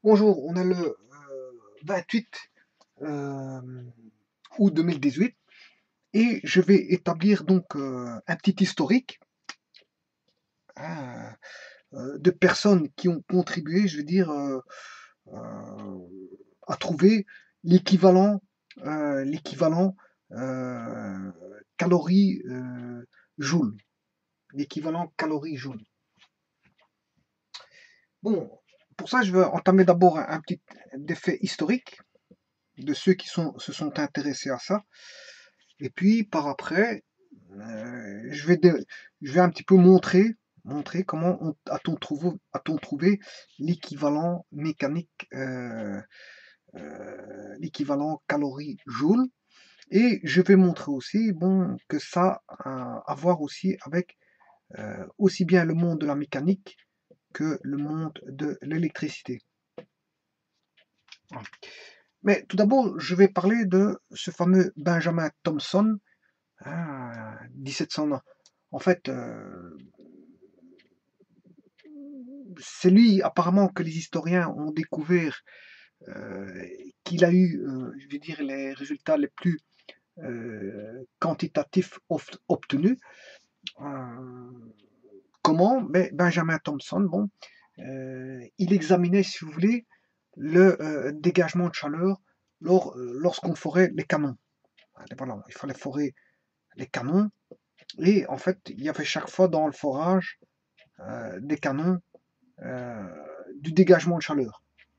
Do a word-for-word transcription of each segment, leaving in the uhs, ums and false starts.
Bonjour, on est le euh, vingt-huit euh, août deux mille dix-huit et je vais établir donc euh, un petit historique, hein, euh, de personnes qui ont contribué, je veux dire, euh, euh, à trouver l'équivalent, euh, l'équivalent euh, calories euh, joule, l'équivalent calories joule. Bon, pour ça, je vais entamer d'abord un, un petit défait historique de ceux qui sont, se sont intéressés à ça. Et puis par après, euh, je, vais de- je vais un petit peu montrer, montrer comment on- a-t-on trouvé, a-t-on trouvé l'équivalent mécanique, euh, euh, l'équivalent calorie-joule. Et je vais montrer aussi bon, que ça a à voir aussi avec euh, aussi bien le monde de la mécanique que le monde de l'électricité. Mais tout d'abord, je vais parler de ce fameux Benjamin Thompson. Ah, dix-sept cents ans. En fait, euh, c'est lui apparemment que les historiens ont découvert euh, qu'il a eu, euh, je vais dire, les résultats les plus euh, quantitatifs obtenus. Euh, comment? Ben, Benjamin Thompson, bon, euh, il examinait, si vous voulez, le euh, dégagement de chaleur lors, euh, lorsqu'on forait les canons. Voilà, il fallait forer les canons. Et en fait, il y avait chaque fois dans le forage euh, des canons euh, du dégagement de chaleur.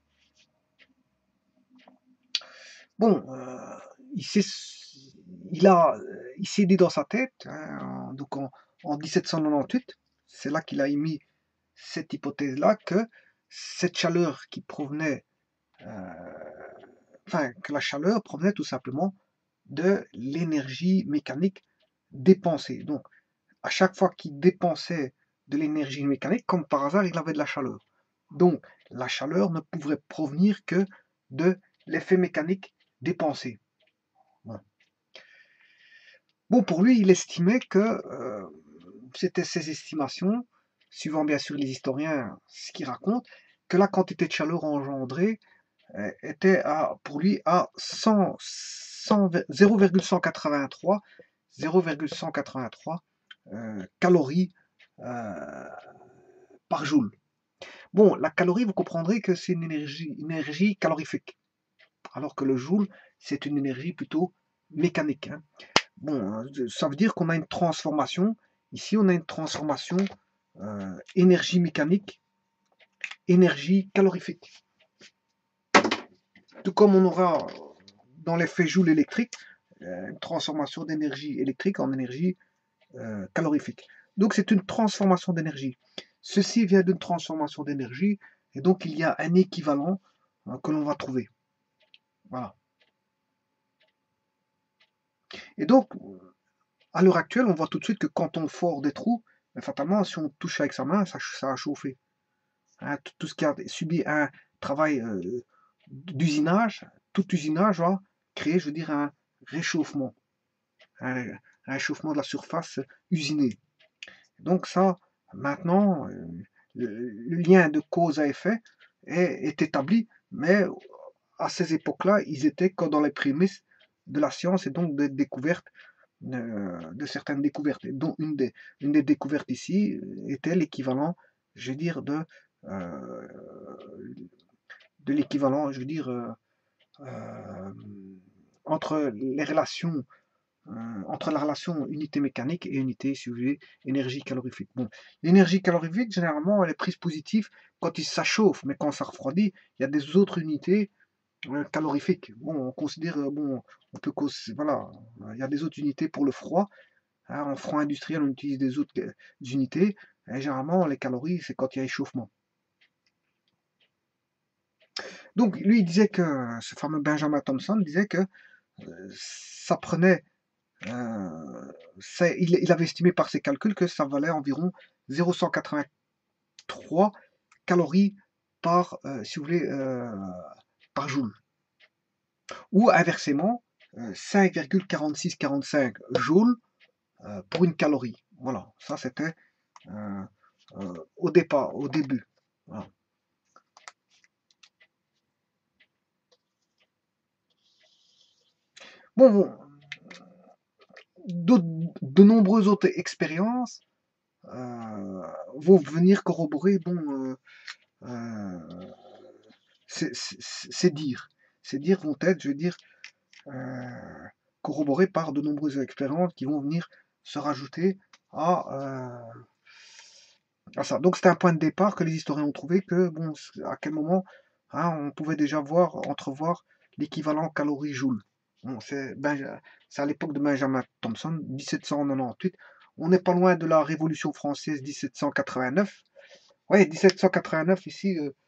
Bon, euh, il s'est il a il s'est dit dans sa tête, hein, donc en, en dix-sept cent quatre-vingt-dix-huit, c'est là qu'il a émis cette hypothèse-là, que cette chaleur qui provenait, euh, enfin, que la chaleur provenait tout simplement de l'énergie mécanique dépensée. Donc, à chaque fois qu'il dépensait de l'énergie mécanique, comme par hasard, il avait de la chaleur. Donc, la chaleur ne pouvait provenir que de l'effet mécanique dépensé. Bon. Bon, pour lui, il estimait que euh, c'était ses estimations, suivant bien sûr les historiens ce qu'ils racontent, que la quantité de chaleur engendrée euh, était à, pour lui à cent, cent, zéro virgule cent quatre-vingt-trois, zéro virgule cent quatre-vingt-trois euh, calories euh, par joule. Bon, la calorie, vous comprendrez que c'est une énergie, une énergie calorifique, alors que le joule, c'est une énergie plutôt mécanique, hein. Bon, hein, ça veut dire qu'on a une transformation. Ici, on a une transformation euh, énergie mécanique, énergie calorifique. Tout comme on aura dans l'effet joule électrique, euh, une transformation d'énergie électrique en énergie euh, calorifique. Donc c'est une transformation d'énergie. Ceci vient d'une transformation d'énergie, et donc il y a un équivalent euh, que l'on va trouver. Voilà. Et donc, à l'heure actuelle, on voit tout de suite que quand on fore des trous, ben, fatalement, si on touche avec sa main, ça, ça a chauffé. Hein, tout, tout, ce qui a subi un travail euh, d'usinage, tout usinage va créer, je veux dire, un réchauffement. Un, un réchauffement de la surface usinée. Donc ça, maintenant, euh, le, le lien de cause à effet est, est établi, mais à ces époques-là, ils étaient que dans les prémices de la science et donc des découvertes, euh, de certaines découvertes. Et dont une des, une des découvertes ici était l'équivalent, je veux dire, de, euh, de l'équivalent, je veux dire, euh, euh, entre les relations euh, entre la relation unité mécanique et unité, si vous voulez, énergie calorifique. Bon, l'énergie calorifique, généralement, elle est prise positive quand il s'chauffe, mais quand ça refroidit, il y a des autres unités euh, calorifiques. Bon, on considère, euh, bon, on peut, voilà, il y a des autres unités pour le froid. Hein, en froid industriel, on utilise des autres euh, unités. Et généralement, les calories, c'est quand il y a échauffement. Donc, lui, il disait que, ce fameux Benjamin Thompson disait que euh, ça prenait Euh, il, il, avait estimé par ses calculs que ça valait environ zéro virgule cent quatre-vingt-trois calories par, euh, si vous voulez, euh, par joule. Ou inversement, euh, cinq virgule quarante-six quarante-cinq joules euh, pour une calorie. Voilà, ça c'était euh, euh, au départ, au début. Voilà. Bon, bon, de nombreuses autres expériences euh, vont venir corroborer, bon, euh, euh, ces dires. Ces dires vont être, je veux dire, euh, corroborés par de nombreuses expériences qui vont venir se rajouter à, euh, à ça. Donc c'était un point de départ que les historiens ont trouvé que, bon, à quel moment hein, on pouvait déjà voir, entrevoir l'équivalent calorie-joule. Bon, c'est ben, à l'époque de Benjamin Thompson, dix-sept cent quatre-vingt-huit. On n'est pas loin de la Révolution française, dix-sept cent quatre-vingt-neuf. Oui, dix-sept cent quatre-vingt-neuf ici. Euh,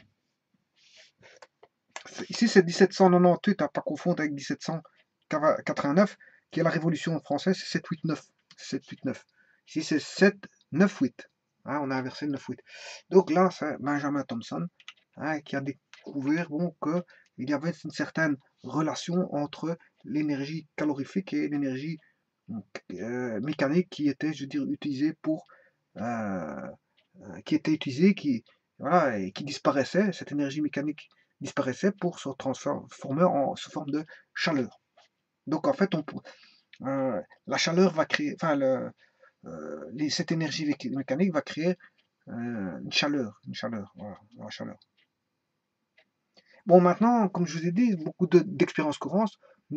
ici c'est dix-sept cent quatre-vingt-huit, à pas confondre avec dix-sept cent quatre-vingt-neuf, qui est la Révolution française, c'est sept huit neuf. sept huit neuf. Ici c'est sept neuf huit. Hein, on a inversé le neuf huit. Donc là, c'est Benjamin Thompson hein, qui a découvert bon, qu'il y avait une certaine relation entre l'énergie calorifique et l'énergie euh, mécanique qui était, je veux dire, utilisée pour euh, qui était utilisée, qui voilà, et qui disparaissait. Cette énergie mécanique disparaissait pour se transformer en sous forme de chaleur. Donc en fait, on, euh, la chaleur va créer, enfin le, euh, les, cette énergie mécanique va créer euh, une chaleur, une chaleur, voilà, la chaleur. Bon, maintenant, comme je vous ai dit, beaucoup d'expériences courantes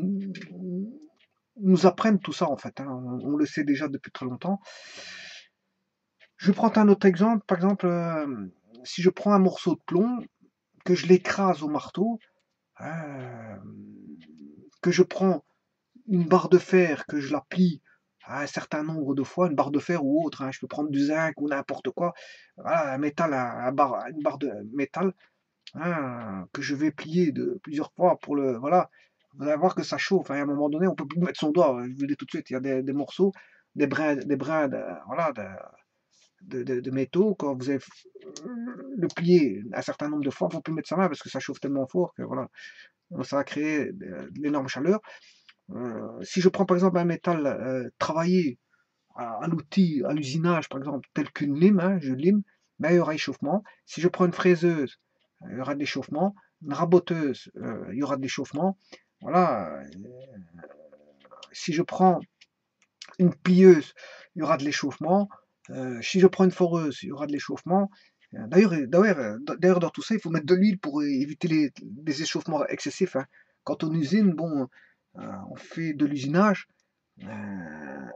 nous apprennent tout ça en fait. Hein. On, on, le sait déjà depuis très longtemps. Je prends un autre exemple. Par exemple, euh, si je prends un morceau de plomb, que je l'écrase au marteau, euh, que je prends une barre de fer, que je la plie à un certain nombre de fois, une barre de fer ou autre, hein, je peux prendre du zinc ou n'importe quoi, voilà, un métal, un, un barre, une barre de métal, hein, que je vais plier de plusieurs fois pour le, voilà, vous allez voir que ça chauffe, hein, à un moment donné, on peut plus mettre son doigt, je vous le dis tout de suite, il y a des, des morceaux, des brins, des brins, de, voilà, de, de, de, de métaux, quand vous avez le plié un certain nombre de fois, il ne faut plus mettre sa main parce que ça chauffe tellement fort que voilà, ça va créer de, de l'énorme chaleur. Euh, si je prends par exemple un métal euh, travaillé à, à l'outil, à l'usinage par exemple, tel qu'une lime, hein, je lime, ben, il y aura échauffement. Si je prends une fraiseuse, il y aura de l'échauffement. Une raboteuse, euh, il y aura de l'échauffement. Voilà. Si je prends une pilleuse, il y aura de l'échauffement. Euh, si je prends une foreuse, il y aura de l'échauffement. D'ailleurs, d'ailleurs, d'ailleurs, dans tout ça, il faut mettre de l'huile pour éviter les, les échauffements excessifs. Hein. Quand on usine, bon, euh, on fait de l'usinage. Euh,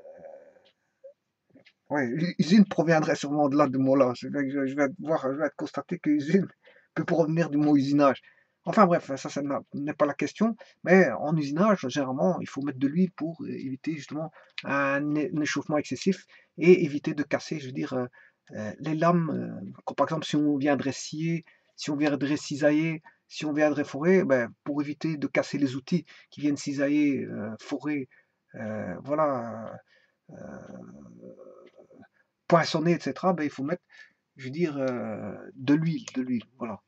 ouais, usine proviendrait sûrement de là, de mot-là. Je vais, je vais voir, je vais constater que usine peut provenir du mot usinage. Enfin bref, ça, ça n'est pas la question. Mais en usinage, généralement, il faut mettre de l'huile pour éviter justement un, un échauffement excessif et éviter de casser, je veux dire, euh, euh, les lames. Euh, comme par exemple, si on viendrait scier, si on viendrait cisailler, si on viendrait forer, ben, pour éviter de casser les outils qui viennent cisailler, euh, forer, euh, voilà. Euh, poinçonner, et cetera, ben, il faut mettre, je veux dire, euh, de l'huile, de l'huile, voilà.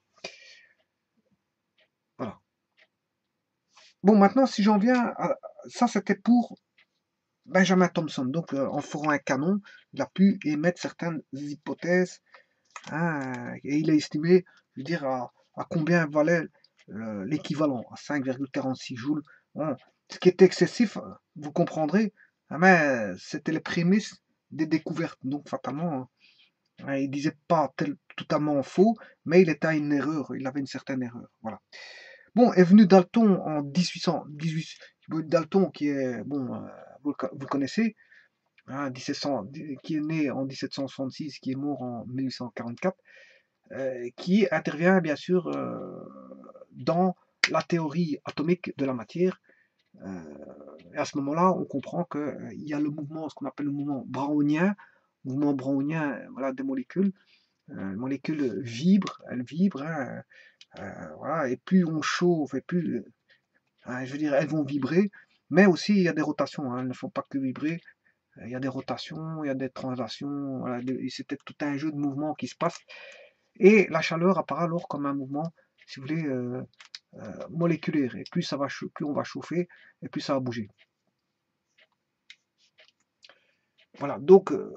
Voilà. Bon, maintenant, si j'en viens à... Ça, c'était pour Benjamin Thompson. Donc, euh, en forant un canon, il a pu émettre certaines hypothèses, hein, et il a estimé, je veux dire, à, à combien valait euh, l'équivalent, à cinq virgule quarante-six joules. Bon, ce qui était excessif, vous comprendrez, hein, mais c'était les prémices des découvertes. Donc, fatalement, hein, il disait pas tel, totalement faux, mais il était à une erreur, il avait une certaine erreur. Voilà. Bon, est venu Dalton en dix-huit cents, dix-huit, Dalton qui est, bon, euh, vous, vous, le connaissez, hein, dix-sept cents, qui est né en dix-sept cent soixante-six, qui est mort en mille huit cent quarante-quatre, euh, qui intervient bien sûr euh, dans la théorie atomique de la matière. Euh, et à ce moment-là, on comprend qu'il euh, y a le mouvement, ce qu'on appelle le mouvement brownien, mouvement brownien, voilà, des molécules. Euh, les molécules vibrent, elles vibrent, hein, euh, voilà, et plus on chauffe, et plus, hein, je veux dire, elles vont vibrer, mais aussi il y a des rotations, hein, elles ne font pas que vibrer, il y a des rotations, il y a des translations, voilà, c'était tout un jeu de mouvements qui se passe, et la chaleur apparaît alors comme un mouvement, si vous voulez, euh, euh, moléculaire, et plus, ça va, plus on va chauffer, et plus ça va bouger. Voilà, donc, euh,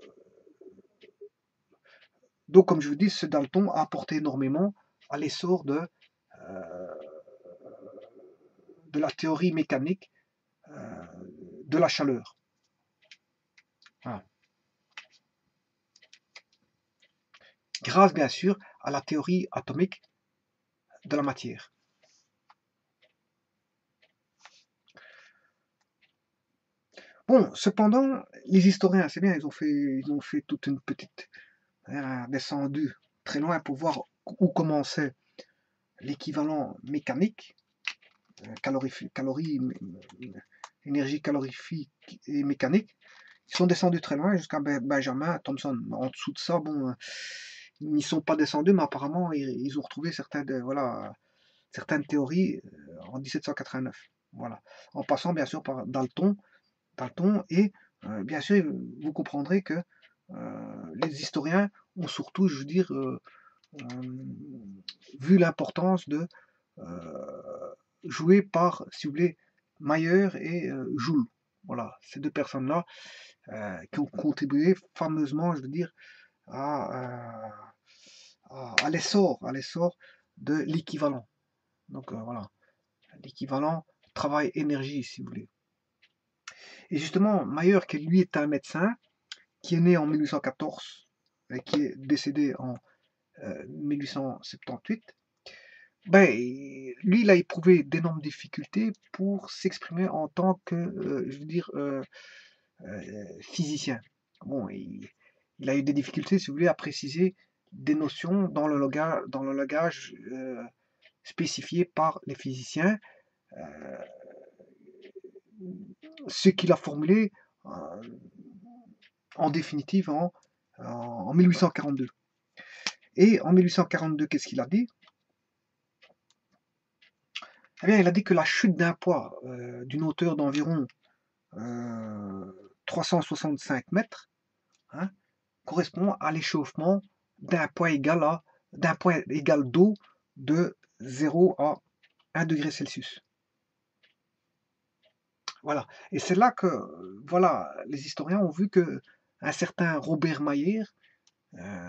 donc comme je vous dis, ce Dalton a apporté énormément à l'essor de, euh, de la théorie mécanique euh, de la chaleur. Voilà. Grâce bien sûr à la théorie atomique de la matière. Bon, cependant, les historiens, c'est bien, ils ont fait, ils ont fait toute une petite hein, descendue très loin pour voir où commençait l'équivalent mécanique, calorifique, calories, énergie calorifique et mécanique. Ils sont descendus très loin jusqu'à Benjamin Thomson. En dessous de ça, bon, ils n'y sont pas descendus, mais apparemment, ils, ils ont retrouvé certaines, voilà, certaines théories en mille sept cent quatre-vingt-neuf. Voilà. En passant bien sûr par Dalton, Dalton et euh, bien sûr, vous comprendrez que euh, les historiens ont surtout, je veux dire, euh, euh, vu l'importance de euh, jouer par, si vous voulez, Mayer et euh, Joule. Voilà, ces deux personnes-là euh, qui ont contribué fameusement, je veux dire, à, à, à l'essor, à l'essor de l'équivalent. Donc euh, voilà, l'équivalent travail-énergie, si vous voulez. Et justement, Mayer, qui lui est un médecin, qui est né en mille huit cent quatorze et qui est décédé en euh, mille huit cent soixante-dix-huit, ben, lui, il a éprouvé d'énormes difficultés pour s'exprimer en tant que, euh, je veux dire, euh, euh, physicien. Bon, il, il, a eu des difficultés, si vous voulez, à préciser des notions dans le langage, dans le langage euh, spécifié par les physiciens, euh, ce qu'il a formulé euh, en définitive en, en mille huit cent quarante-deux. Et en mille huit cent quarante-deux, qu'est-ce qu'il a dit? Eh bien, il a dit que la chute d'un poids euh, d'une hauteur d'environ euh, trois cent soixante-cinq mètres hein, correspond à l'échauffement d'un point égal à d'un point égal d'eau de zéro à un degré Celsius. Voilà. Et c'est là que voilà, les historiens ont vu que un certain Robert Mayer euh,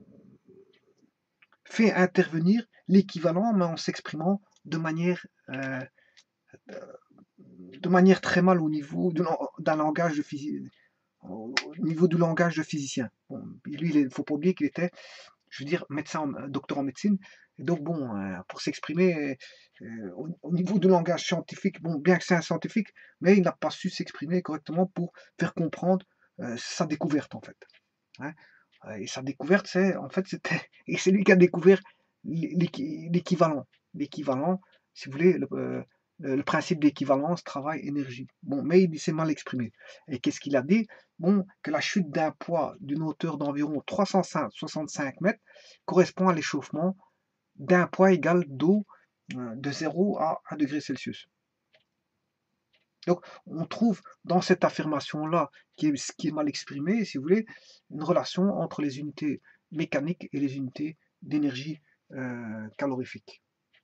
fait intervenir l'équivalent, mais en s'exprimant de manière euh, de manière très mal au niveau d'un langage de physique, au niveau du langage de physicien. Bon, lui, il ne faut pas oublier qu'il était, je veux dire, médecin, docteur en médecine. Et donc, bon, euh, pour s'exprimer euh, au, au, niveau du langage scientifique, bon, bien que c'est un scientifique, mais il n'a pas su s'exprimer correctement pour faire comprendre euh, sa découverte, en fait. Hein. Et sa découverte, c'est, en fait, c'était, et c'est lui qui a découvert l'équivalent. L'équivalent, si vous voulez, le, euh, le principe d'équivalence travail-énergie. Bon, mais il s'est mal exprimé. Et qu'est-ce qu'il a dit? Bon, que la chute d'un poids d'une hauteur d'environ trois cent soixante-cinq mètres correspond à l'échauffement d'un poids égal d'eau de zéro à un degré Celsius. Donc, on trouve dans cette affirmation-là, qui est, qui est mal exprimée, si vous voulez, une relation entre les unités mécaniques et les unités d'énergie euh, calorifique.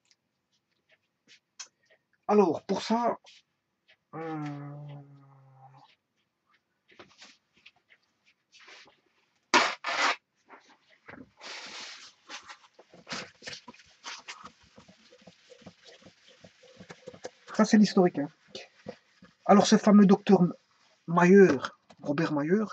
Alors, pour ça, euh, ça c'est l'historique. Hein. Alors, ce fameux docteur Mayer, Robert Mayer,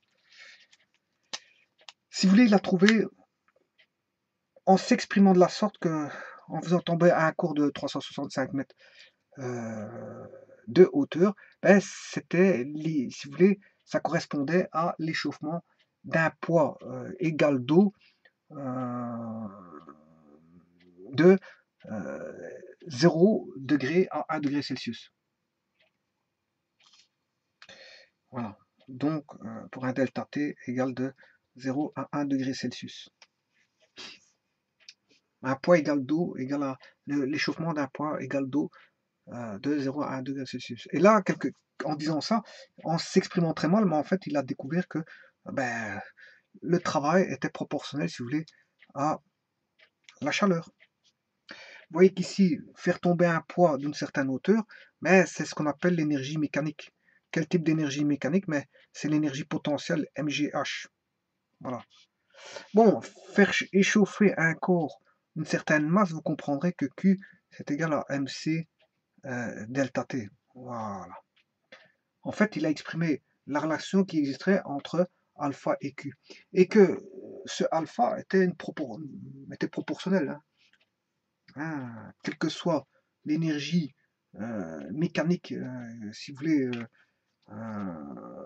si vous voulez, il a trouvé, en s'exprimant de la sorte que, en faisant tomber un cours de trois cent soixante-cinq mètres euh, de hauteur, ben, c'était, si vous voulez, ça correspondait à l'échauffement d'un poids euh, égal d'eau euh, de euh, zéro degré à un degré Celsius. Voilà. Donc, euh, pour un delta T égal de zéro à un degré Celsius. Un poids égal d'eau égale à l'échauffement d'un poids égal d'eau euh, de zéro à un degré Celsius. Et là, quelque, en disant ça, en s'exprimant très mal, mais en fait, il a découvert que ben, le travail était proportionnel, si vous voulez, à la chaleur. Vous voyez qu'ici, faire tomber un poids d'une certaine hauteur, mais c'est ce qu'on appelle l'énergie mécanique. Quel type d'énergie mécanique? Mais c'est l'énergie potentielle M G H. Voilà. Bon, faire échauffer un corps d'une certaine masse, vous comprendrez que Q c'est égal à mc euh, delta T. Voilà. en fait, il a exprimé la relation qui existerait entre alpha et Q. Et que ce alpha était, une propor était proportionnel. Hein. Hein, quelle que soit l'énergie euh, mécanique, euh, si vous voulez, euh, euh,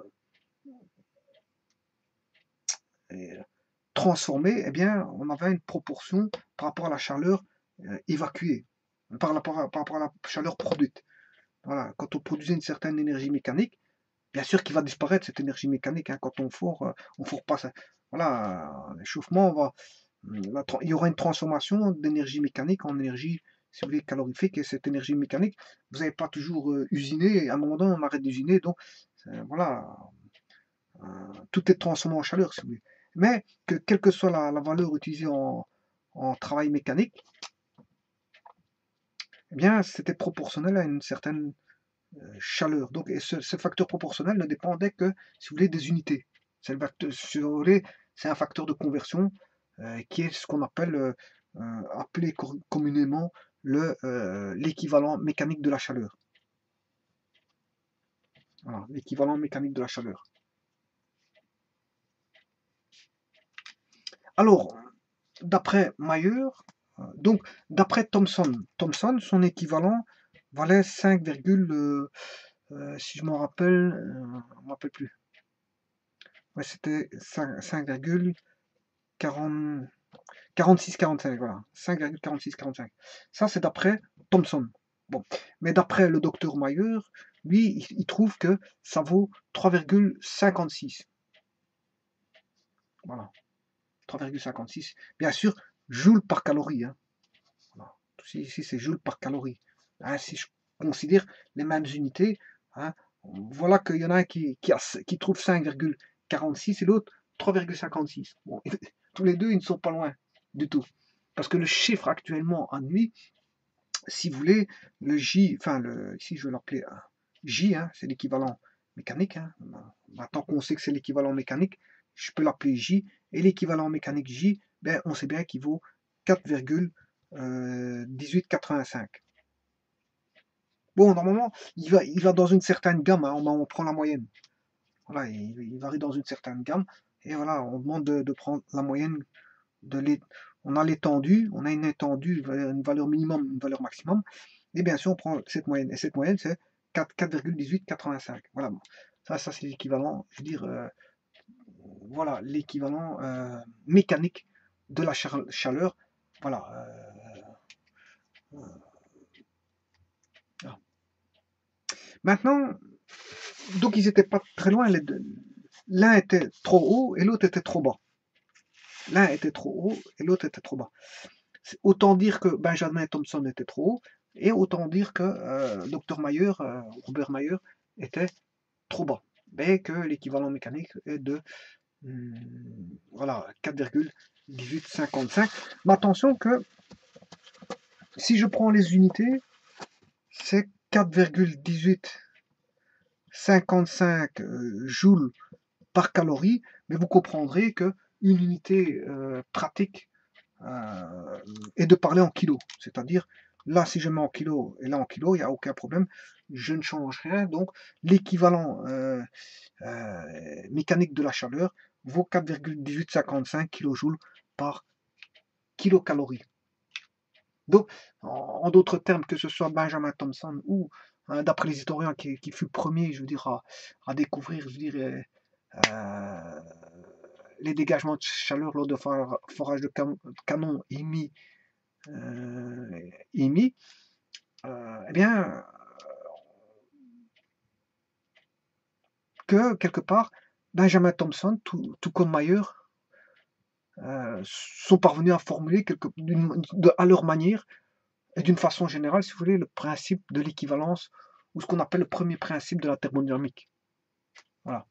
transformée, eh bien, on avait une proportion par rapport à la chaleur euh, évacuée, par rapport, à, par rapport à la chaleur produite. Voilà, quand on produisait une certaine énergie mécanique, bien sûr qu'il va disparaître cette énergie mécanique hein, quand on fore, euh, on fore pas ça. Voilà, l'échauffement, va, la, il y aura une transformation d'énergie mécanique en énergie, si vous voulez, calorifique, et cette énergie mécanique, vous n'avez pas toujours euh, usiné, à un moment donné, on arrête d'usiner, donc euh, voilà, euh, tout est transformé en chaleur, si vous voulez. Mais que quelle que soit la, la valeur utilisée en, en travail mécanique, eh bien, c'était proportionnel à une certaine chaleur. Donc, et ce, ce, facteur proportionnel ne dépendait que, si vous voulez, des unités. C'est le facteur, si vous voulez, c'est un facteur de conversion euh, qui est ce qu'on appelle, euh, euh, appelé communément le euh, l'équivalent mécanique de la chaleur. Voilà, l'équivalent mécanique de la chaleur. Alors, d'après Mayer, euh, donc d'après Thomson, Thomson, son équivalent valait cinq, euh, euh, si je m'en rappelle, euh, je ne me rappelle plus. Ouais, c'était cinq virgule quarante-six quarante-cinq, voilà. cinq virgule quarante-six quarante-cinq. Ça, c'est d'après Thomson. Bon. Mais d'après le docteur Mayer, lui, il trouve que ça vaut trois virgule cinquante-six. Voilà. trois virgule cinquante-six. Bien sûr, joule par calorie. Hein. Voilà. Ici, c'est joule par calorie. Hein, si je considère les mêmes unités, hein, voilà qu'il y en a un qui, qui, a, qui trouve cinq virgule quarante-six et l'autre trois virgule cinquante-six. Bon, tous les deux, ils ne sont pas loin du tout. Parce que le chiffre actuellement en nuit, si vous voulez, le J, enfin, le, ici je vais l'appeler J, hein, c'est l'équivalent mécanique. Hein. Maintenant qu'on sait que c'est l'équivalent mécanique, je peux l'appeler J. Et l'équivalent mécanique J, ben, on sait bien qu'il vaut quatre virgule dix-huit quatre-vingt-cinq. Bon, normalement, il va, il va dans une certaine gamme, hein, on, on prend la moyenne. Voilà, il, il, varie dans une certaine gamme. Et voilà, on demande de, de prendre la moyenne de l'étendue. On a l'étendue, on a une étendue, une valeur minimum, une valeur maximum. Et bien sûr, on prend cette moyenne. Et cette moyenne, c'est quatre virgule dix-huit quatre-vingt-cinq. Voilà, ça, ça c'est l'équivalent, je veux dire, euh, voilà, l'équivalent euh, mécanique de la chaleur. Voilà. Euh, euh, Maintenant, donc ils n'étaient pas très loin, les deux. L'un était trop haut et l'autre était trop bas. L'un était trop haut et l'autre était trop bas. Autant dire que Benjamin Thompson était trop haut, et autant dire que euh, docteur Mayer, euh, Robert Mayer, était trop bas. Mais que l'équivalent mécanique est de hum, voilà, quatre virgule dix-huit cinquante-cinq. Mais attention que si je prends les unités, c'est quatre virgule dix-huit cinquante-cinq euh, joules par calorie, mais vous comprendrez que une unité euh, pratique euh, est de parler en kilos, c'est-à-dire là si je mets en kilos et là en kilos, il n'y a aucun problème, je ne change rien, donc l'équivalent euh, euh, mécanique de la chaleur vaut quatre virgule dix-huit cinquante-cinq kilojoules par kilocalorie. Donc, en, en d'autres termes, que ce soit Benjamin Thompson ou hein, d'après les historiens qui, qui fut le premier, je veux dire, à, à découvrir, je veux dire, euh, les dégagements de chaleur lors de forage de canon émis, euh, émis euh, eh bien, que quelque part, Benjamin Thompson, tout, tout comme Mayer, euh, sont parvenus à formuler quelque, de, à leur manière et d'une façon générale, si vous voulez, le principe de l'équivalence ou ce qu'on appelle le premier principe de la thermodynamique. Voilà.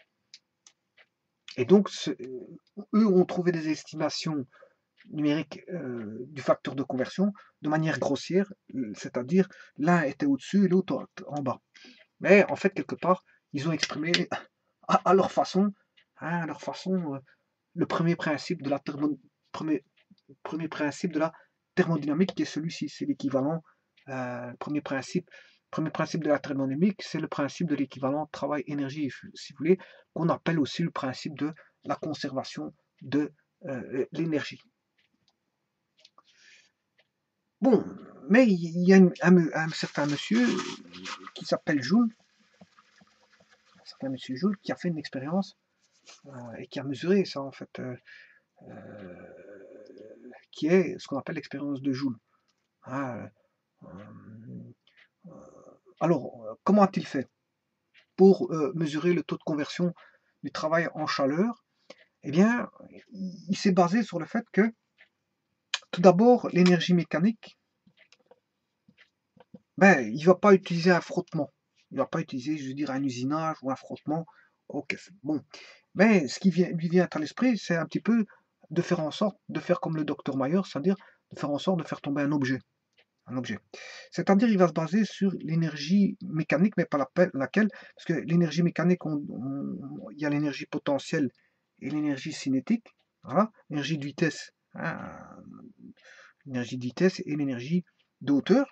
Et donc, ce, eux ont trouvé des estimations numériques euh, du facteur de conversion de manière grossière, c'est-à-dire l'un était au-dessus et l'autre en bas. Mais en fait, quelque part, ils ont exprimé à, à leur façon, hein, à leur façon, euh, le premier principe de la thermo, premier, premier principe de la thermodynamique qui est celui-ci, c'est l'équivalent, euh, premier principe Premier principe de la thermodynamique, c'est le principe de l'équivalent travail-énergie, si vous voulez, qu'on appelle aussi le principe de la conservation de euh, l'énergie. Bon, mais il y a un, un, un certain monsieur qui s'appelle Joule, un certain monsieur Joule, qui a fait une expérience euh, et qui a mesuré ça, en fait, euh, euh, qui est ce qu'on appelle l'expérience de Joule. Hein, euh, euh, alors, comment a-t-il fait pour euh, mesurer le taux de conversion du travail en chaleur? Eh bien, il s'est basé sur le fait que, tout d'abord, l'énergie mécanique, ben, il ne va pas utiliser un frottement. Il ne va pas utiliser, je veux dire, un usinage ou un frottement. Ok, bon. Mais ce qui vient, lui vient à l'esprit, c'est un petit peu de faire en sorte de faire comme le docteur Mayer, c'est-à-dire de faire en sorte de faire tomber un objet. Un objet. C'est-à-dire il va se baser sur l'énergie mécanique, mais pas laquelle, parce que l'énergie mécanique, on, on, il y a l'énergie potentielle et l'énergie cinétique, voilà, l'énergie de vitesse, hein, l'énergie de vitesse et l'énergie de hauteur.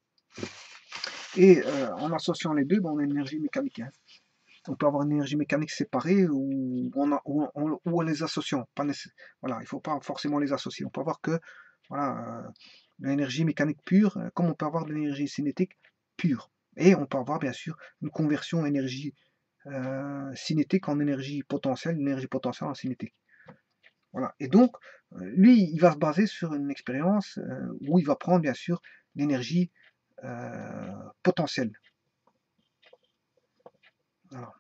Et euh, en associant les deux, ben, on a une énergie mécanique. Hein. On peut avoir une énergie mécanique séparée ou, on, a, ou, on, ou en les associant. Pas voilà, il ne faut pas forcément les associer. On peut avoir que voilà, euh, de l'énergie mécanique pure, comme on peut avoir de l'énergie cinétique pure. Et on peut avoir bien sûr une conversion énergie euh, cinétique en énergie potentielle, énergie potentielle en cinétique. Voilà. Et donc, lui, il va se baser sur une expérience euh, où il va prendre bien sûr l'énergie euh, potentielle. Voilà.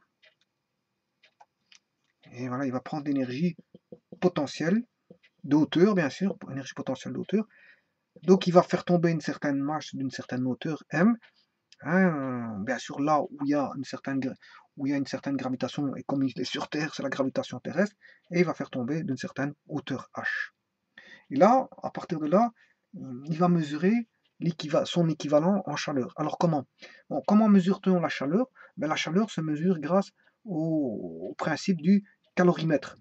Et voilà, il va prendre l'énergie potentielle de hauteur, bien sûr, énergie potentielle de hauteur. Donc, il va faire tomber une certaine masse d'une certaine hauteur, M. Hein, bien sûr, là où il y a une certaine, où il y a une certaine gravitation, et comme il est sur Terre, c'est la gravitation terrestre, et il va faire tomber d'une certaine hauteur H. Et là, à partir de là, il va mesurer son équivalent en chaleur. Alors comment? Bon, comment mesure-t-on la chaleur? Ben, la chaleur se mesure grâce au, au principe du calorimètre.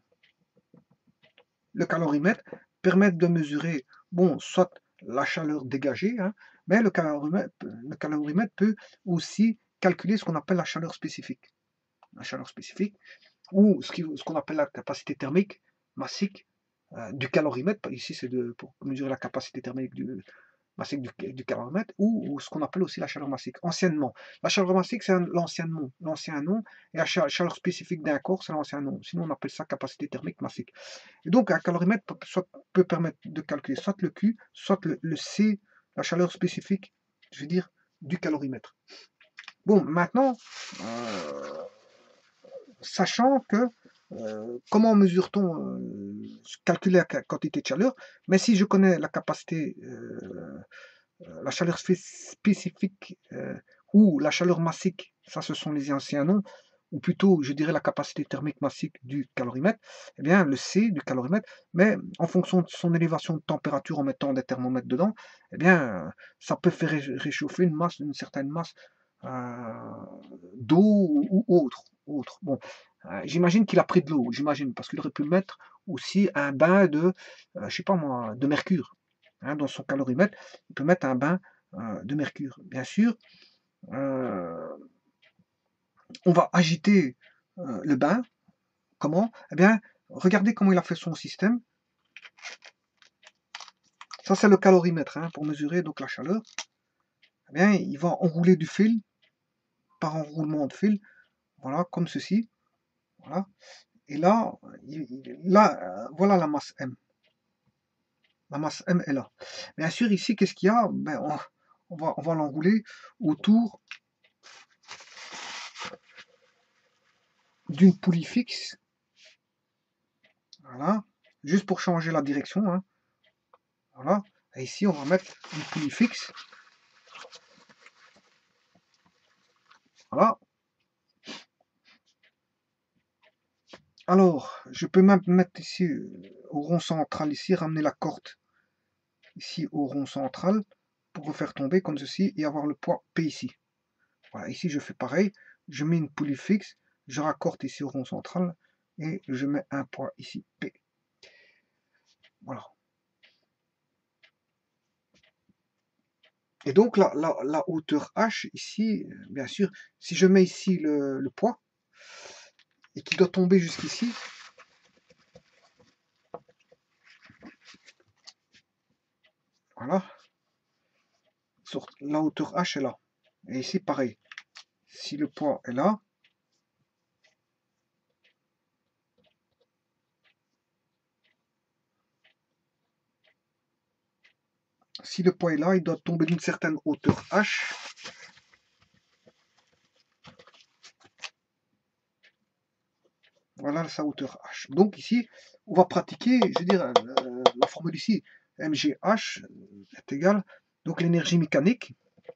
Le calorimètre permet de mesurer, bon, soit la chaleur dégagée, hein, mais le calorimètre, le calorimètre peut aussi calculer ce qu'on appelle la chaleur spécifique. La chaleur spécifique, ou ce qu'on ce qu'on appelle la capacité thermique massique euh, du calorimètre. Ici, c'est pour mesurer la capacité thermique du, massique du, du calorimètre, ou, ou ce qu'on appelle aussi la chaleur massique, anciennement. La chaleur massique, c'est l'ancien nom, l'ancien nom, et la chaleur spécifique d'un corps, c'est l'ancien nom. Sinon, on appelle ça capacité thermique massique. Et donc, un calorimètre peut, soit, peut permettre de calculer soit le Q, soit le, le C, la chaleur spécifique, je veux dire, du calorimètre. Bon, maintenant, euh, sachant que euh, comment mesure-t-on euh, calculer la quantité de chaleur? Mais si je connais la capacité, euh, la chaleur spécifique euh, ou la chaleur massique, ça ce sont les anciens noms, ou plutôt je dirais la capacité thermique massique du calorimètre, eh bien le C du calorimètre, mais en fonction de son élévation de température en mettant des thermomètres dedans, eh bien ça peut faire réchauffer une masse, une certaine masse euh, d'eau ou autre. autre. Bon, euh, j'imagine qu'il a pris de l'eau, j'imagine, parce qu'il aurait pu mettre aussi un bain de, euh, je sais pas moi, de mercure. Hein, dans son calorimètre, il peut mettre un bain euh, de mercure. Bien sûr, euh, on va agiter euh, le bain. Comment? Eh bien, regardez comment il a fait son système. Ça, c'est le calorimètre hein, pour mesurer donc la chaleur. Eh bien, il va enrouler du fil par enroulement de fil. Voilà, comme ceci. Voilà. Et là, il, là, voilà la masse M. La masse M est là. Bien sûr, ici, qu'est-ce qu'il y a? Ben, on, on va, on va l'enrouler autour d'une poulie fixe. Voilà. Juste pour changer la direction. Hein. Voilà. Et ici, on va mettre une poulie fixe. Voilà. Alors, je peux même mettre ici au rond central, ici, ramener la corde ici au rond central pour refaire tomber comme ceci et avoir le poids P ici. Voilà, ici je fais pareil, je mets une poulie fixe, je raccorde ici au rond central et je mets un poids ici P. Voilà. Et donc la, la, la hauteur H ici, bien sûr, si je mets ici le, le poids, et qu'il doit tomber jusqu'ici, voilà, sur la hauteur H est là. Et ici, pareil, si le poids est là, si le poids est là, il doit tomber d'une certaine hauteur H. Voilà sa hauteur H. Donc ici, on va pratiquer, je veux dire, euh, la formule ici, M G H est égal, donc l'énergie mécanique,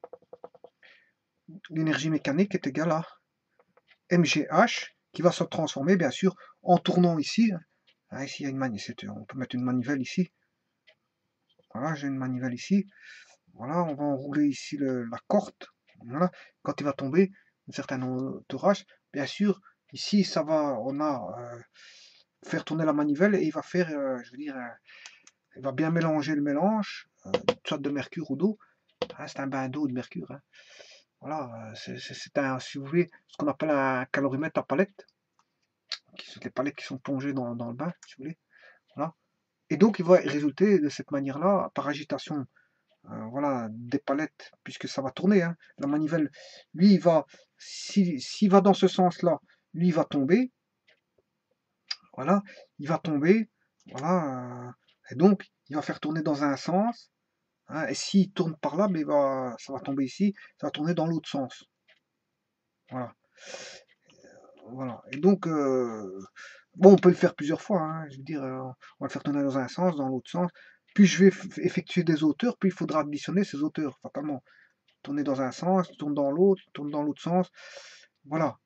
l'énergie mécanique est égale à M G H, qui va se transformer, bien sûr, en tournant ici. Ah, ici, il y a une manivelle, on peut mettre une manivelle ici. Voilà, j'ai une manivelle ici. Voilà, on va enrouler ici le, la corde. Voilà, quand il va tomber, une certaine hauteur H, bien sûr, ici, ça va, on a euh, faire tourner la manivelle et il va faire, euh, je veux dire, euh, il va bien mélanger le mélange, euh, soit de mercure ou d'eau. Hein, c'est un bain d'eau de mercure. Hein. Voilà, c'est un, si vous voulez, ce qu'on appelle un calorimètre à palette. Qui sont les palettes qui sont plongées dans, dans le bain, si vous voulez. Voilà. Et donc, il va résulter de cette manière-là, par agitation euh, voilà, des palettes, puisque ça va tourner. Hein. La manivelle, lui, il va, s'il si, va dans ce sens-là, lui, il va tomber. Voilà, il va tomber. Voilà. Euh, et donc, il va faire tourner dans un sens. Hein, et s'il tourne par là, mais il va, ça va tomber ici, ça va tourner dans l'autre sens. Voilà. Voilà. Et donc, euh, bon, on peut le faire plusieurs fois. Hein, je veux dire, euh, on va le faire tourner dans un sens, dans l'autre sens. Puis je vais effectuer des hauteurs, puis il faudra additionner ces hauteurs, fatalement. Tourner dans un sens, tourne dans l'autre, tourne dans l'autre sens. Voilà.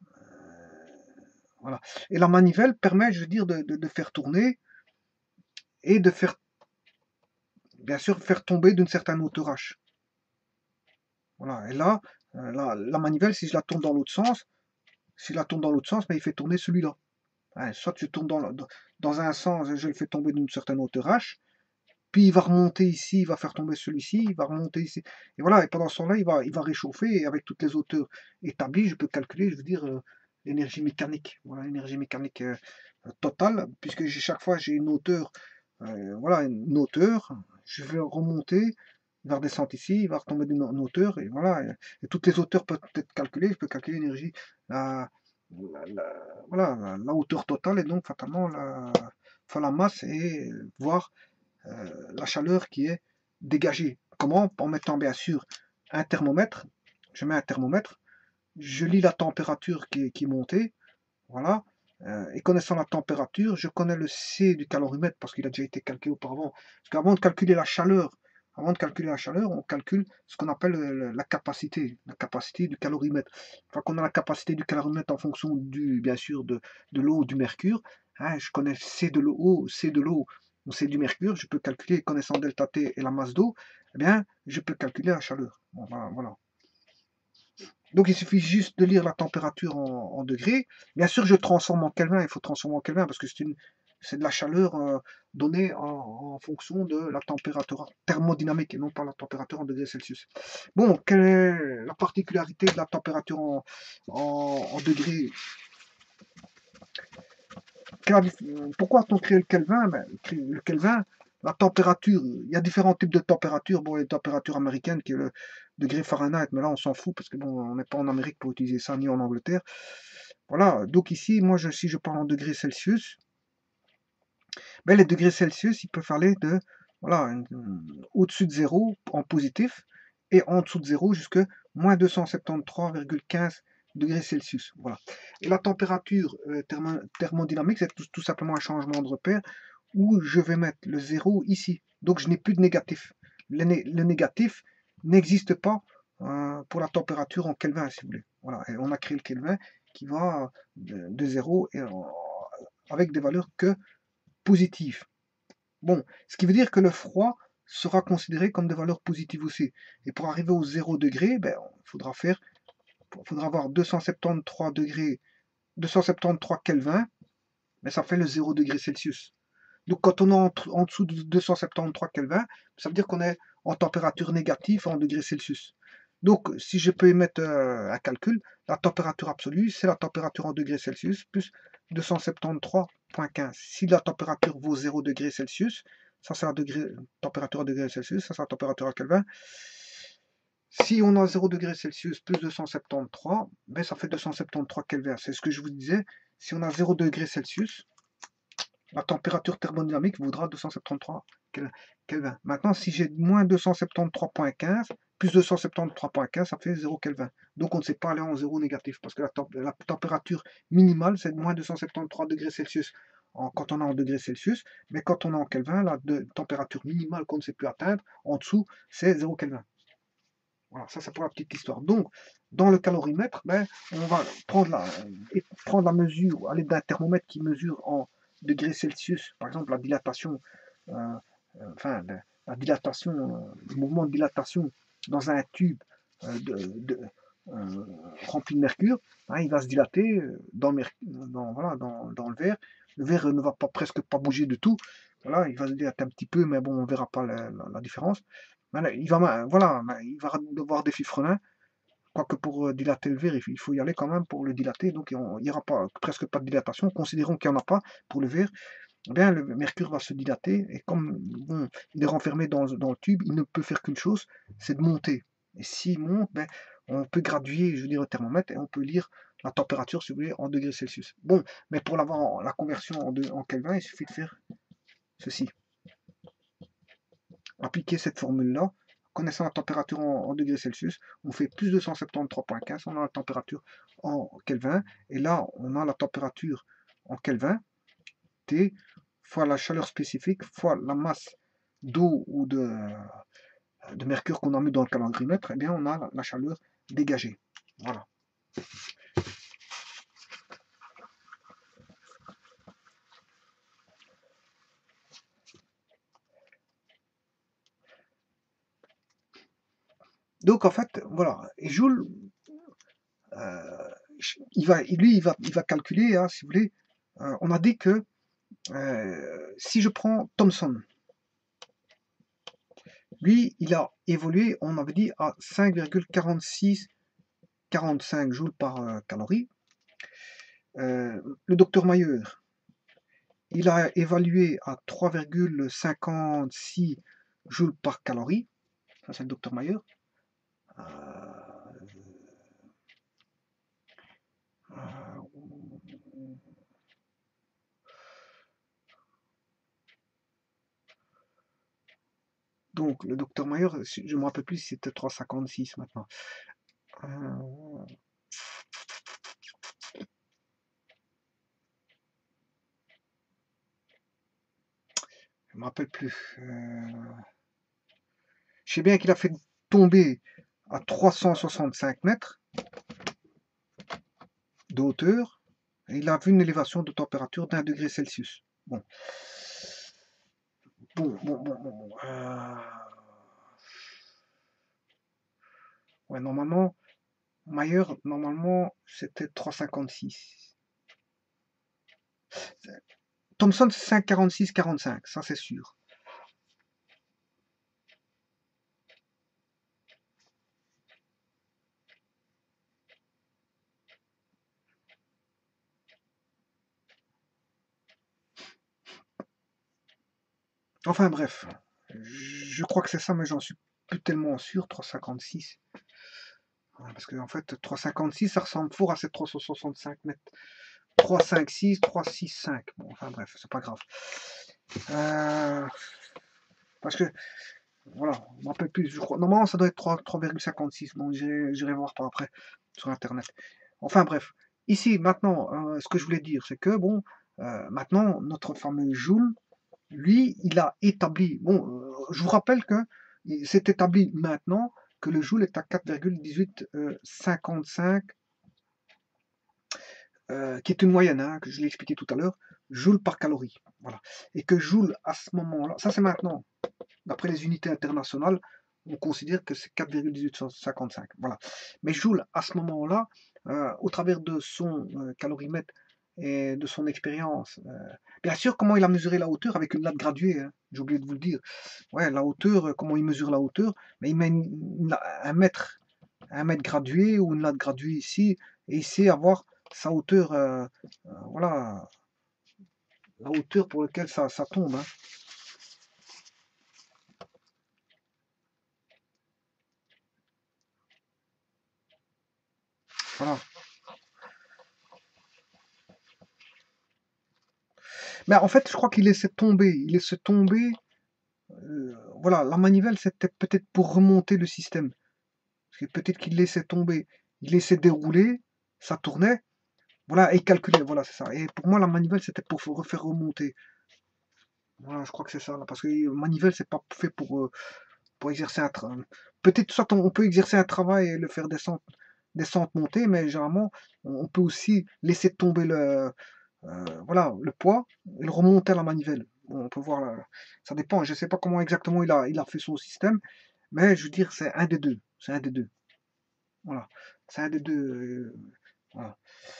Voilà. Et la manivelle permet, je veux dire, de, de, de faire tourner et de faire, bien sûr, faire tomber d'une certaine hauteur H. Voilà. Et là, euh, la, la manivelle, si je la tourne dans l'autre sens, si je la tourne dans l'autre sens, ben, il fait tourner celui-là. Hein, soit je tourne dans, dans un sens, je le fais tomber d'une certaine hauteur H, puis il va remonter ici, il va faire tomber celui-ci, il va remonter ici. Et voilà, et pendant ce temps-là, il va, il va réchauffer, et avec toutes les hauteurs établies, je peux calculer, je veux dire, euh, l'énergie mécanique. Voilà, l'énergie mécanique euh, totale, puisque chaque fois j'ai une hauteur, euh, voilà, une hauteur, je vais remonter, il va redescendre ici, il va retomber d'une hauteur, et voilà, et, et toutes les hauteurs peuvent être calculées, je peux calculer l'énergie, la, la, la, voilà, la, la hauteur totale, et donc fatalement la, enfin, la masse, et voir euh, la chaleur qui est dégagée. Comment? En mettant bien sûr un thermomètre. Je mets un thermomètre, je lis la température qui est, qui est montée, voilà. Euh, et connaissant la température, je connais le C du calorimètre parce qu'il a déjà été calculé auparavant. Parce qu'avant de calculer la chaleur, avant de calculer la chaleur, on calcule ce qu'on appelle la capacité, la capacité du calorimètre. Une fois qu'on a la capacité du calorimètre en fonction du, bien sûr, de, de l'eau ou du mercure, hein, je connais C de l'eau, C de l'eau ou C du mercure, je peux calculer, connaissant delta T et la masse d'eau, eh bien, je peux calculer la chaleur. Bon, voilà, voilà. Donc il suffit juste de lire la température en, en degrés. Bien sûr, je transforme en Kelvin, il faut transformer en Kelvin parce que c'est une c'est de la chaleur euh, donnée en, en, fonction de la température thermodynamique et non pas la température en degrés Celsius. Bon, quelle est la particularité de la température en, en, en degrés? Pourquoi a-t-on créé le Kelvin? Ben, le Kelvin, la température, il y a différents types de températures. Bon, il y a une température américaine qui est le degré Fahrenheit, mais là on s'en fout parce que bon, on n'est pas en Amérique pour utiliser ça, ni en Angleterre. Voilà, donc ici, moi, je, si je parle en degrés Celsius, ben, les degrés Celsius, ils peuvent aller de, voilà, au-dessus de zéro en positif, et en dessous de zéro jusque moins deux cent soixante-treize virgule quinze degrés Celsius. Voilà. Et la température euh, thermo thermodynamique, c'est tout, tout simplement un changement de repère où je vais mettre le zéro ici. Donc je n'ai plus de négatif. Le, né le négatif n'existe pas euh, pour la température en Kelvin, si vous voulez. Voilà. Et on a créé le Kelvin qui va de, de zéro et, euh, avec des valeurs que positives. Bon, ce qui veut dire que le froid sera considéré comme des valeurs positives aussi. Et pour arriver au zéro degré, ben, il faudra faire, il faudra avoir deux cent soixante-treize degrés, deux cent soixante-treize Kelvin, mais ça fait le zéro degré Celsius. Donc quand on est en, en dessous de deux cent soixante-treize Kelvin, ça veut dire qu'on est en température négative en degrés Celsius. Donc, si je peux émettre euh, un calcul, la température absolue, c'est la température en degrés Celsius plus deux cent soixante-treize virgule quinze. Si la température vaut zéro degré Celsius, ça c'est la degré, température en degrés Celsius, ça c'est la température à Kelvin. Si on a zéro degré Celsius plus deux cent soixante-treize, ben ça fait deux cent soixante-treize Kelvin. C'est ce que je vous disais. Si on a zéro degré Celsius, la température thermodynamique vaudra deux cent soixante-treize Kelvin. Maintenant, si j'ai moins deux cent soixante-treize virgule quinze, plus deux cent soixante-treize virgule quinze, ça fait zéro Kelvin. Donc on ne sait pas aller en zéro négatif, parce que la, temp la température minimale, c'est de moins deux cent soixante-treize degrés Celsius en, quand on est en degrés Celsius, mais quand on est en Kelvin, la de, température minimale qu'on ne sait plus atteindre, en dessous, c'est zéro Kelvin. Voilà, ça c'est pour la petite histoire. Donc, dans le calorimètre, ben, on va prendre la, prendre la mesure à l'aide d'un thermomètre qui mesure en degrés Celsius, par exemple la dilatation, euh, euh, enfin la, la dilatation, euh, le mouvement de dilatation dans un tube euh, de, de, euh, rempli de mercure, hein, il va se dilater dans le, dans, voilà, dans, dans le verre. Le verre ne va pas presque pas bouger du tout. Voilà, il va se dilater un petit peu, mais bon, on ne verra pas la, la, la différence. Il va, voilà, il va devoir des fifrelins, quoique pour dilater le verre, il faut y aller quand même pour le dilater, donc il n'y aura pas, presque pas de dilatation. Considérons qu'il n'y en a pas pour le verre, eh bien, le mercure va se dilater, et comme bon, il est renfermé dans, dans le tube, il ne peut faire qu'une chose, c'est de monter. Et s'il monte, ben, on peut graduer, je veux dire, le thermomètre, et on peut lire la température, si vous voulez, en degrés Celsius. Bon, mais pour l'avoir, la conversion en, de, en Kelvin, il suffit de faire ceci. Appliquer cette formule-là, connaissant la température en, en degrés Celsius, on fait plus deux cent soixante-treize virgule quinze, on a la température en Kelvin, et là, on a la température en Kelvin, T, fois la chaleur spécifique, fois la masse d'eau ou de, de mercure qu'on a mis dans le calorimètre, et eh bien on a la, la chaleur dégagée. Voilà. Donc en fait, voilà, et Joule, euh, il va, lui, il va, il va calculer, hein, si vous voulez, euh, on a dit que euh, si je prends Thomson, lui, il a évolué, on avait dit, à cinq virgule quarante-six quarante-cinq joules par euh, calorie. Euh, le docteur Mayer, il a évalué à trois virgule cinquante-six joules par calorie. Ça, c'est le docteur Mayer. Euh, euh, donc, le docteur Mayer, je ne me rappelle plus si c'était trois virgule cinquante-six maintenant. Euh, je ne me rappelle plus. Euh, je sais bien qu'il a fait tomber à trois cent soixante-cinq mètres de hauteur, et il a vu une élévation de température d'un degré Celsius. Bon. Bon, bon, bon, bon. bon. Euh... Ouais, normalement, Mayer, normalement, c'était trois virgule cinquante-six. Thomson, c'est cinq virgule quarante-six quarante-cinq, ça c'est sûr. Enfin bref, je crois que c'est ça, mais j'en suis plus tellement sûr, trois virgule cinquante-six. Parce que en fait, trois virgule cinquante-six, ça ressemble fort à ces trois cent soixante-cinq mètres. trois virgule cinquante-six, trois virgule soixante-cinq. Bon, enfin bref, c'est pas grave. Euh, parce que, voilà, on ne me rappelle plus. Je crois, normalement, ça doit être trois virgule cinquante-six. Bon, j'irai voir par après sur Internet. Enfin bref, ici, maintenant, euh, ce que je voulais dire, c'est que, bon, euh, maintenant, notre fameux Joule, lui, il a établi, bon, euh, je vous rappelle que c'est établi maintenant que le Joule est à quatre virgule dix-huit cinquante-cinq, euh, qui est une moyenne, hein, que je l'ai expliqué tout à l'heure, Joule par calorie. Voilà. Et que Joule, à ce moment-là, ça c'est maintenant, d'après les unités internationales, on considère que c'est quatre virgule dix-huit cinquante-cinq. Voilà. Mais Joule, à ce moment-là, euh, au travers de son euh, calorimètre, et de son expérience. Euh, bien sûr, comment il a mesuré la hauteur avec une latte graduée, hein, j'ai oublié de vous le dire. Ouais, la hauteur, euh, comment il mesure la hauteur, mais il met une- une- un mètre, un mètre gradué ou une latte graduée ici, et il sait avoir sa hauteur, euh, euh, voilà, la hauteur pour laquelle ça, ça tombe. Hein. Voilà. Mais en fait, je crois qu'il laissait tomber. Il laissait tomber. euh, voilà, la manivelle, c'était peut-être pour remonter le système. Parce que peut-être qu'il laissait tomber. Il laissait dérouler, ça tournait. Voilà, et il calculait. Voilà, c'est ça. Et pour moi, la manivelle, c'était pour refaire remonter. Voilà, je crois que c'est ça. Là, parce que la manivelle, c'est pas fait pour, euh, pour exercer un travail. Peut-être soit on, on peut exercer un travail et le faire descendre, descendre, monter, mais généralement, on, on peut aussi laisser tomber le, euh, voilà, le poids et le remonter à la manivelle. Bon, on peut voir, là, ça dépend. Je ne sais pas comment exactement il a, il a fait son système, mais je veux dire, c'est un des deux. C'est un des deux. Voilà. C'est un des deux. euh, voilà.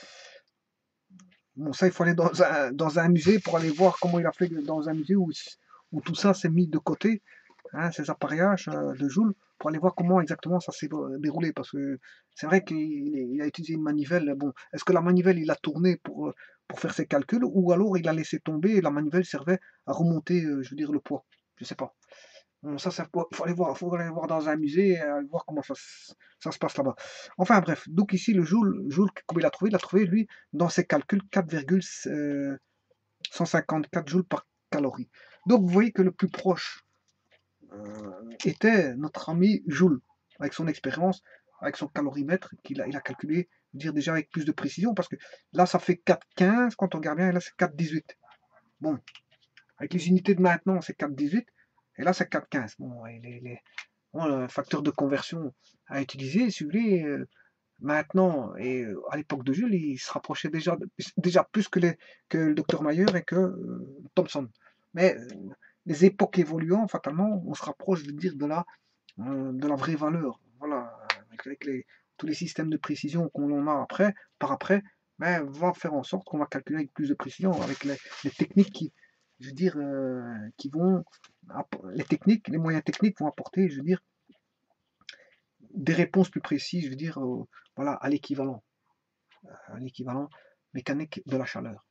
Bon, ça, il faut aller dans un, dans un musée pour aller voir comment il a fait dans un musée où, où tout ça s'est mis de côté, hein, ces appareillages euh, de Joule, pour aller voir comment exactement ça s'est euh, déroulé. Parce que c'est vrai qu'il il a utilisé une manivelle. Bon, est-ce que la manivelle, il a tourné pour, euh, pour faire ses calculs, ou alors il a laissé tomber et la manivelle servait à remonter, euh, je veux dire, le poids. Je sais pas. Bon, ça, il faut aller voir, faut aller voir dans un musée et aller voir comment ça, se- ça se passe là-bas. Enfin bref, donc ici, le Joule, Joule, comment il a trouvé? Il a trouvé, lui, dans ses calculs, quatre virgule cent cinquante-quatre joules par calorie. Donc vous voyez que le plus proche euh, était notre ami Joule, avec son expérience, avec son calorimètre, qu'il a, il a calculé, dire déjà avec plus de précision, parce que là, ça fait quatre virgule quinze, quand on regarde bien, et là, c'est quatre virgule dix-huit. Bon, avec les unités de maintenant, c'est quatre virgule dix-huit, et là, c'est quatre virgule quinze. Bon, et les, les, bon, le facteur de conversion à utiliser, si vous voulez, euh, maintenant, et euh, à l'époque de Jules, il se rapprochait déjà, déjà plus que, les, que le docteur Mayer et que euh, Thomson. Mais euh, les époques évoluant, fatalement, on se rapproche de dire de la, euh, de la vraie valeur. Voilà, avec, avec les, tous les systèmes de précision qu'on a après, par après, ben, va faire en sorte qu'on va calculer avec plus de précision, avec les, les techniques qui, je veux dire, euh, qui vont, les techniques, les moyens techniques vont apporter, je veux dire, des réponses plus précises, je veux dire, euh, voilà, à l'équivalent. À l'équivalent mécanique de la chaleur.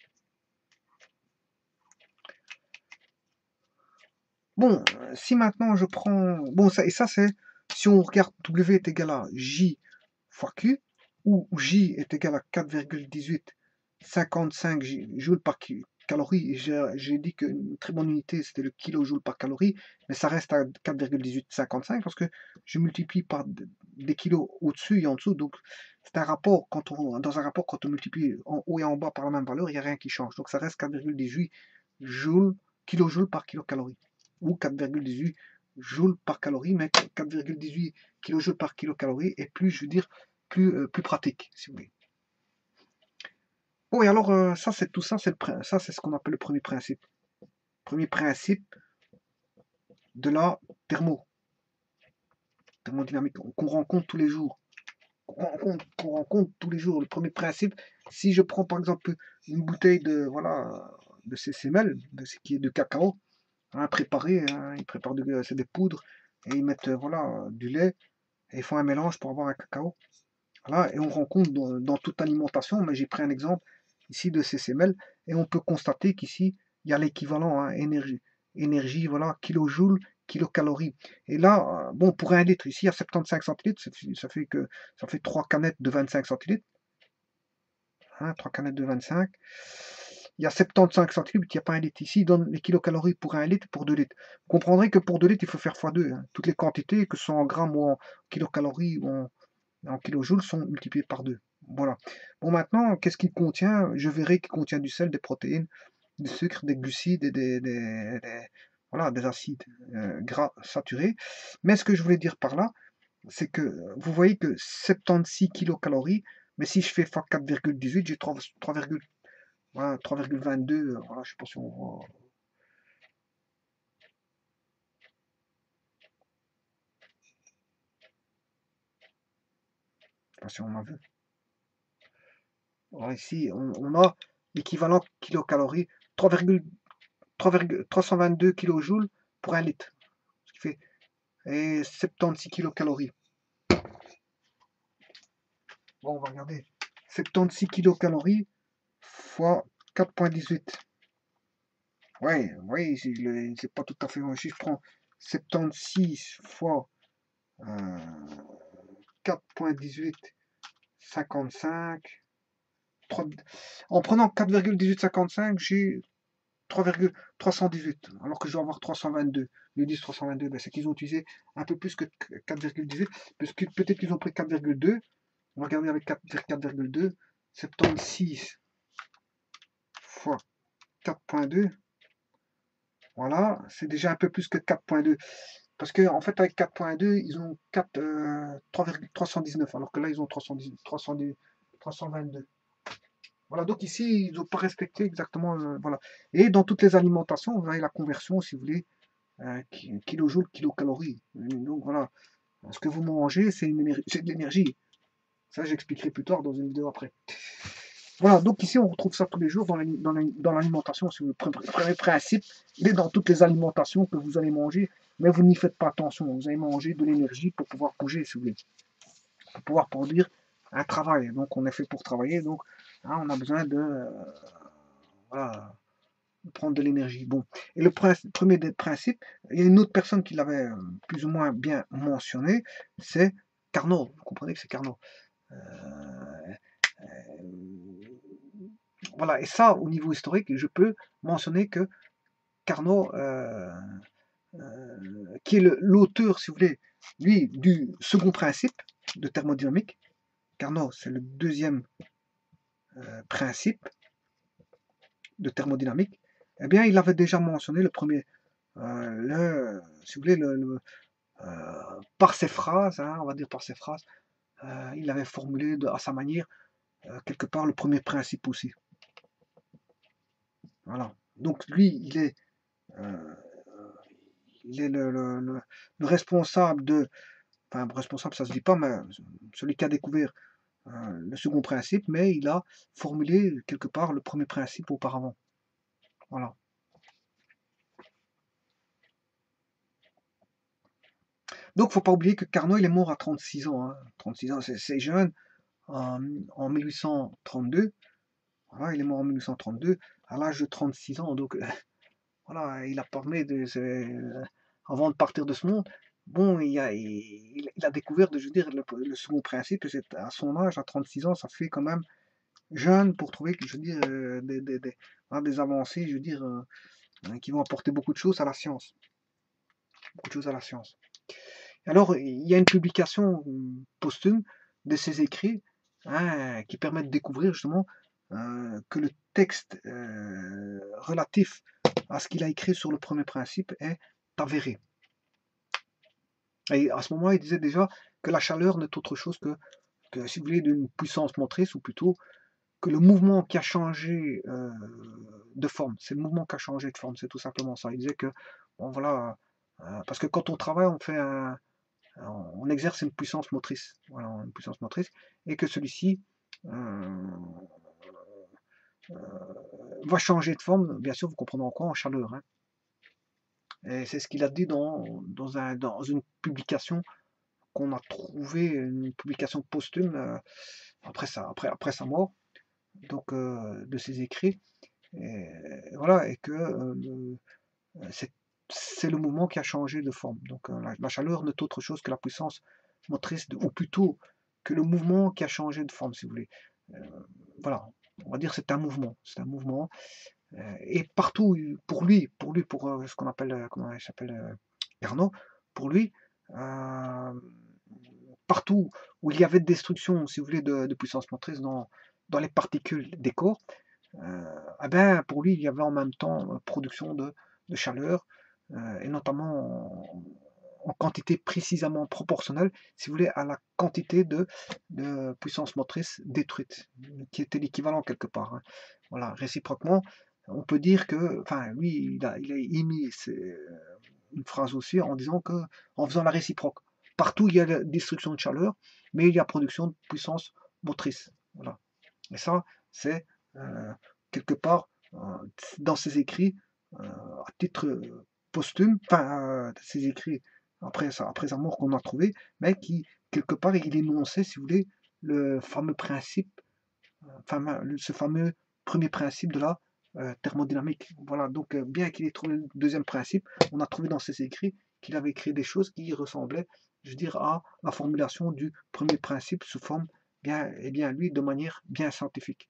Bon, si maintenant je prends... Bon, ça, et ça c'est, si on regarde W est égal à J fois Q, où J est égal à quatre virgule dix-huit cinquante-cinq joules par calorie, j'ai dit qu'une très bonne unité c'était le kilojoule par calorie, mais ça reste à quatre virgule dix-huit cinquante-cinq parce que je multiplie par des kilos au-dessus et en dessous, donc c'est un rapport, quand on, dans un rapport, quand on multiplie en haut et en bas par la même valeur, il n'y a rien qui change, donc ça reste quatre virgule dix-huit joules, kilojoules par kilocalorie, ou quatre virgule dix-huit joules par calorie, mais quatre virgule dix-huit kilojoules par kilocalorie est plus, je veux dire, plus, euh, plus pratique, si vous voulez. Bon, et alors, euh, ça, c'est tout ça, c'est le, ça, c'est ce qu'on appelle le premier principe. Premier principe de la thermo, thermodynamique, qu'on rencontre tous les jours. Qu'on rencontre, qu'on rencontre tous les jours. Le premier principe, si je prends par exemple une bouteille de, voilà, de C C M L, de ce qui est de cacao, hein, préparé, hein, ils préparent de, c'est des poudres, et ils mettent, voilà, du lait, et ils font un mélange pour avoir un cacao. Voilà, et on rencontre dans, dans toute alimentation, mais j'ai pris un exemple ici de C C M L, et on peut constater qu'ici, il y a l'équivalent, hein, énergie, énergie, voilà, kilojoules, kilocalories. Et là, euh, bon, pour un litre, ici, il y a soixante-quinze centilitres, ça fait, ça fait que ça fait trois canettes de vingt-cinq centilitres, hein, trois canettes de vingt-cinq. Il y a soixante-quinze centilitres, il n'y a pas un litre. Ici, il donne les kilocalories pour un litre, pour deux litres. Vous comprendrez que pour deux litres, il faut faire fois deux. Hein. Toutes les quantités, que ce soit en grammes ou en kilocalories ou en, en kilojoules sont multipliés par deux. Voilà. Bon, maintenant, qu'est-ce qu'il contient? Je verrai qu'il contient du sel, des protéines, du sucre, des glucides et des, des, des- voilà, des acides euh, gras saturés. Mais ce que je voulais dire par là, c'est que vous voyez que soixante-seize kilocalories, mais si je fais fois quatre virgule dix-huit, j'ai trois, voilà, trois virgule vingt-deux. Voilà, je sais pas si on voit. Je sais pas si on a vu. Alors ici, on, on a l'équivalent kilocalories, trois virgule trois cent vingt-deux kilojoules pour un litre, ce qui fait et soixante-seize kilocalories. Bon, on va regarder. soixante-seize kilocalories fois quatre virgule dix-huit. Ouais, oui, c'est pas tout à fait un chiffre. Je prends soixante-seize fois euh, quatre virgule dix-huit, cinquante-cinq. trois, en prenant quatre virgule dix-huit cinquante-cinq, j'ai trois cent dix-huit, alors que je dois avoir trois cent vingt-deux. Ils disent trois cent vingt-deux, ben c'est qu'ils ont utilisé un peu plus que quatre virgule dix-huit, parce que peut-être qu'ils ont pris quatre virgule deux. On va regarder avec quatre virgule deux, soixante-seize fois quatre virgule deux. Voilà, c'est déjà un peu plus que quatre virgule deux. Parce qu'en en fait, avec quatre virgule deux, ils ont quatre, euh, trois cent dix-neuf, alors que là, ils ont trois cent dix, trois cent dix, trois cent vingt-deux. Voilà, donc ici, ils n'ont pas respecté exactement. Euh, voilà. Et dans toutes les alimentations, vous avez la conversion, si vous voulez, euh, kilojoules, kilocalories. Donc voilà, ce que vous mangez, c'est de l'énergie. Ça, j'expliquerai plus tard dans une vidéo après. Voilà, donc ici, on retrouve ça tous les jours dans l'alimentation. Si le premier principe, il est dans toutes les alimentations que vous allez manger, mais vous n'y faites pas attention. Vous allez manger de l'énergie pour pouvoir bouger, si vous voulez, pour pouvoir produire un travail. Donc, on est fait pour travailler, donc hein, on a besoin de, euh, voilà, de prendre de l'énergie. Bon, et le premier des principes, il y a une autre personne qui l'avait euh, plus ou moins bien mentionné, c'est Carnot. Vous comprenez que c'est Carnot. Euh, euh, Voilà, et ça, au niveau historique, je peux mentionner que Carnot, euh, euh, qui est l'auteur, si vous voulez, lui, du second principe de thermodynamique. Carnot, c'est le deuxième euh, principe de thermodynamique. Eh bien, il avait déjà mentionné le premier, euh, le, si vous voulez, le, le, euh, par ses phrases, hein, on va dire par ses phrases, euh, il avait formulé de, à sa manière, euh, quelque part, le premier principe aussi. Voilà. Donc, lui, il est... Euh, il est le, le, le, le, responsable de, enfin responsable ça se dit pas, mais celui qui a découvert euh, le second principe, mais il a formulé quelque part le premier principe auparavant. Voilà. Donc faut pas oublier que Carnot il est mort à trente-six ans. Hein. trente-six ans, c'est jeune, en, en mille huit cent trente-deux. Voilà, il est mort en mille huit cent trente-deux, à l'âge de trente-six ans. Donc euh, voilà, il a parlé de, euh, avant de partir de ce monde. Bon, il a, il, il a découvert, je veux dire, le, le second principe, c'est à son âge, à trente-six ans, ça fait quand même jeune pour trouver, je veux dire, euh, des, des, des, des avancées, je veux dire, euh, qui vont apporter beaucoup de choses à la science. Beaucoup de choses à la science. Alors, il y a une publication posthume de ses écrits hein, qui permet de découvrir justement euh, que le texte euh, relatif à ce qu'il a écrit sur le premier principe est avéré. Et à ce moment, il disait déjà que la chaleur n'est autre chose que, que si vous voulez, d'une puissance motrice, ou plutôt que le mouvement qui a changé euh, de forme, c'est le mouvement qui a changé de forme, c'est tout simplement ça. Il disait que, bon voilà, euh, parce que quand on travaille, on fait un, on exerce une puissance motrice, voilà, une puissance motrice, et que celui-ci euh, euh, va changer de forme, bien sûr, vous comprenez en quoi, en chaleur. Hein. Et c'est ce qu'il a dit dans, dans, un, dans une publication qu'on a trouvé, une publication posthume euh, après, sa, après, après sa mort, donc euh, de ses écrits. Et, voilà, et que euh, c'est le mouvement qui a changé de forme. Donc euh, la, la, chaleur n'est autre chose que la puissance motrice, de, ou plutôt que le mouvement qui a changé de forme, si vous voulez. Euh, voilà, on va dire que c'est un mouvement, c'est un mouvement. Euh, et partout, pour lui, pour lui, pour euh, ce qu'on appelle, euh, comment il s'appelle, euh, Carnot, pour lui, euh, partout où il y avait destruction, si vous voulez, de, de puissance motrice dans, dans les particules des corps, euh, eh ben, pour lui, il y avait en même temps production de, de chaleur, euh, et notamment en, en, quantité précisément proportionnelle, si vous voulez, à la quantité de, de puissance motrice détruite, qui était l'équivalent quelque part. Hein. Voilà, réciproquement, on peut dire que, enfin, lui, il a, il a émis une phrase aussi en disant que, en faisant la réciproque, partout il y a la destruction de chaleur, mais il y a production de puissance motrice. Voilà. Et ça, c'est euh, quelque part euh, dans ses écrits, euh, à titre posthume, enfin, euh, ses écrits après sa, après sa mort qu'on a trouvé, mais qui, quelque part, il énonçait, si vous voulez, le fameux principe, euh, enfin, le- ce fameux premier principe de la euh, thermodynamique. Voilà, donc euh, bien qu'il ait trouvé le deuxième principe, on a trouvé dans ses écrits qu'il avait créé des choses qui ressemblaient, je veux dire, à la formulation du premier principe sous forme bien, et bien lui, de manière bien scientifique.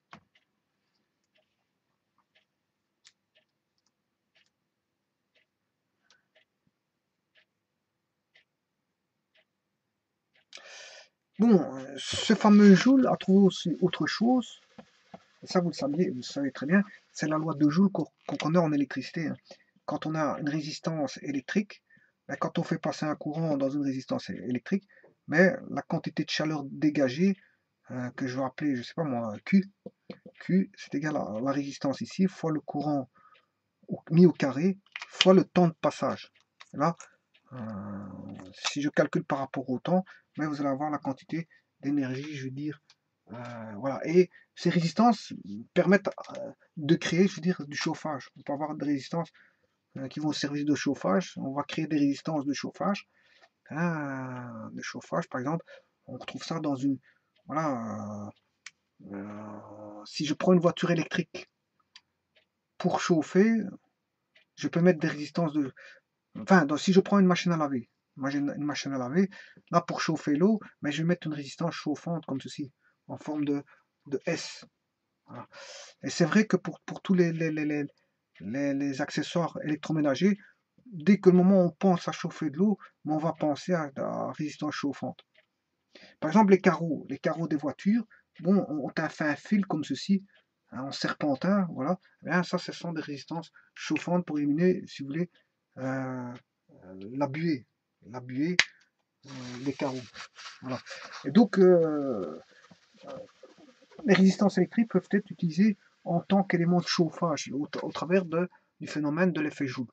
Bon, euh, ce fameux Joule a trouvé aussi autre chose, et ça vous le saviez, vous le savez très bien, c'est la loi de Joule qu'on qu'on connaît en électricité, hein. Quand on a une résistance électrique, ben, quand on fait passer un courant dans une résistance é- électrique, mais la quantité de chaleur dégagée, euh, que je vais appeler, je sais pas moi, Q, Q, c'est égal à la résistance ici, fois le courant au- mis au carré, fois le temps de passage. Et là, euh, si je calcule par rapport au temps, mais vous allez avoir la quantité d'énergie, je veux dire. Euh, voilà. Et ces résistances permettent euh, de créer, je veux dire, du chauffage. On peut avoir des résistances euh, qui vont servir de chauffage. On va créer des résistances de chauffage. Hein, de chauffage, par exemple, on retrouve ça dans une. Voilà. euh, euh, si je prends une voiture électrique pour chauffer, je peux mettre des résistances de. Enfin, donc, si je prends une machine à laver, imagine une machine à laver, là pour chauffer l'eau, mais je vais mettre une résistance chauffante comme ceci, en forme de, de S. Voilà. Et c'est vrai que pour, pour tous les, les, les, les, les- les accessoires électroménagers, dès que le moment où on pense à chauffer de l'eau, on va penser à la résistance chauffante. Par exemple, les carreaux, les carreaux des voitures, bon, ont un fin fil comme ceci, hein, en serpentin, voilà. Eh bien, ça, ce sont des résistances chauffantes pour éliminer, si vous voulez, euh, la buée, la buée, euh, les carreaux. Voilà. Et donc, euh, les résistances électriques peuvent être utilisées en tant qu'élément de chauffage au, au travers de, du phénomène de l'effet Joule.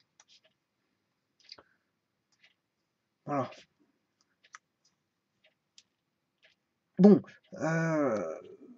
Voilà. Bon, euh,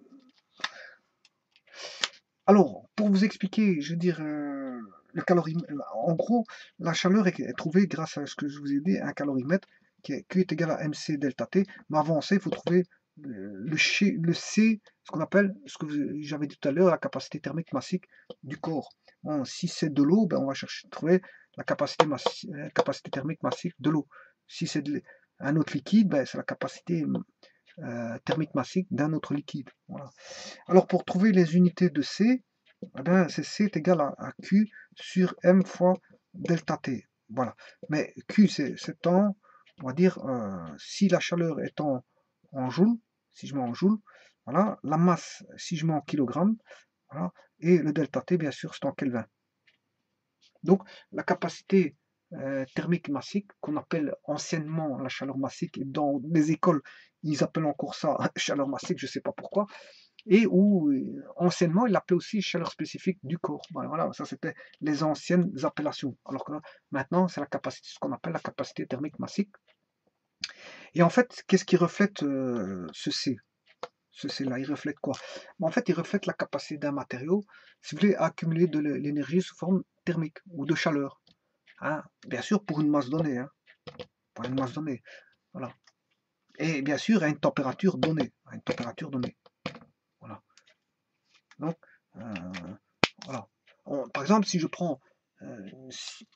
alors, pour vous expliquer, je veux dire, euh, le calorimètre, en gros, la chaleur est, est trouvée grâce à ce que je vous ai dit, un calorimètre qui est Q est égal à mc delta T. Mais avant ça, il faut trouver le, le, C, le C, ce qu'on appelle, ce que j'avais dit tout à l'heure, la capacité thermique massique du corps. Bon, si c'est de l'eau, ben on va chercher trouver la capacité, massi, euh, capacité thermique massique de l'eau. Si c'est un autre liquide, ben c'est la capacité euh, thermique massique d'un autre liquide. Voilà. Alors pour trouver les unités de C, eh bien, c'est C est égal à, à Q sur M fois delta T. Voilà. Mais Q, c'est en, on va dire, euh, si la chaleur est en, en joules, si je mets en joules, voilà, la masse, si je mets en kilogrammes, voilà, et le delta T, bien sûr, c'est en Kelvin. Donc, la capacité euh, thermique massique, qu'on appelle anciennement la chaleur massique, et dans les écoles, ils appellent encore ça chaleur massique, je ne sais pas pourquoi, et où euh, anciennement, ils l'appelaient aussi chaleur spécifique du corps. Ben, voilà, ça c'était les anciennes appellations. Alors que là, maintenant, c'est la capacité, ce qu'on appelle la capacité thermique massique. Et en fait, qu'est-ce qui reflète euh, ce C? Ce C-là, il reflète quoi? Ben, en fait, il reflète la capacité d'un matériau, si vous voulez, à accumuler de l'énergie sous forme thermique ou de chaleur. Hein, bien sûr, pour une masse donnée. Hein, pour une masse donnée. Voilà. Et bien sûr, à une température donnée. À une température donnée. Voilà. Donc, euh, voilà. On, par exemple, si je prends euh, si,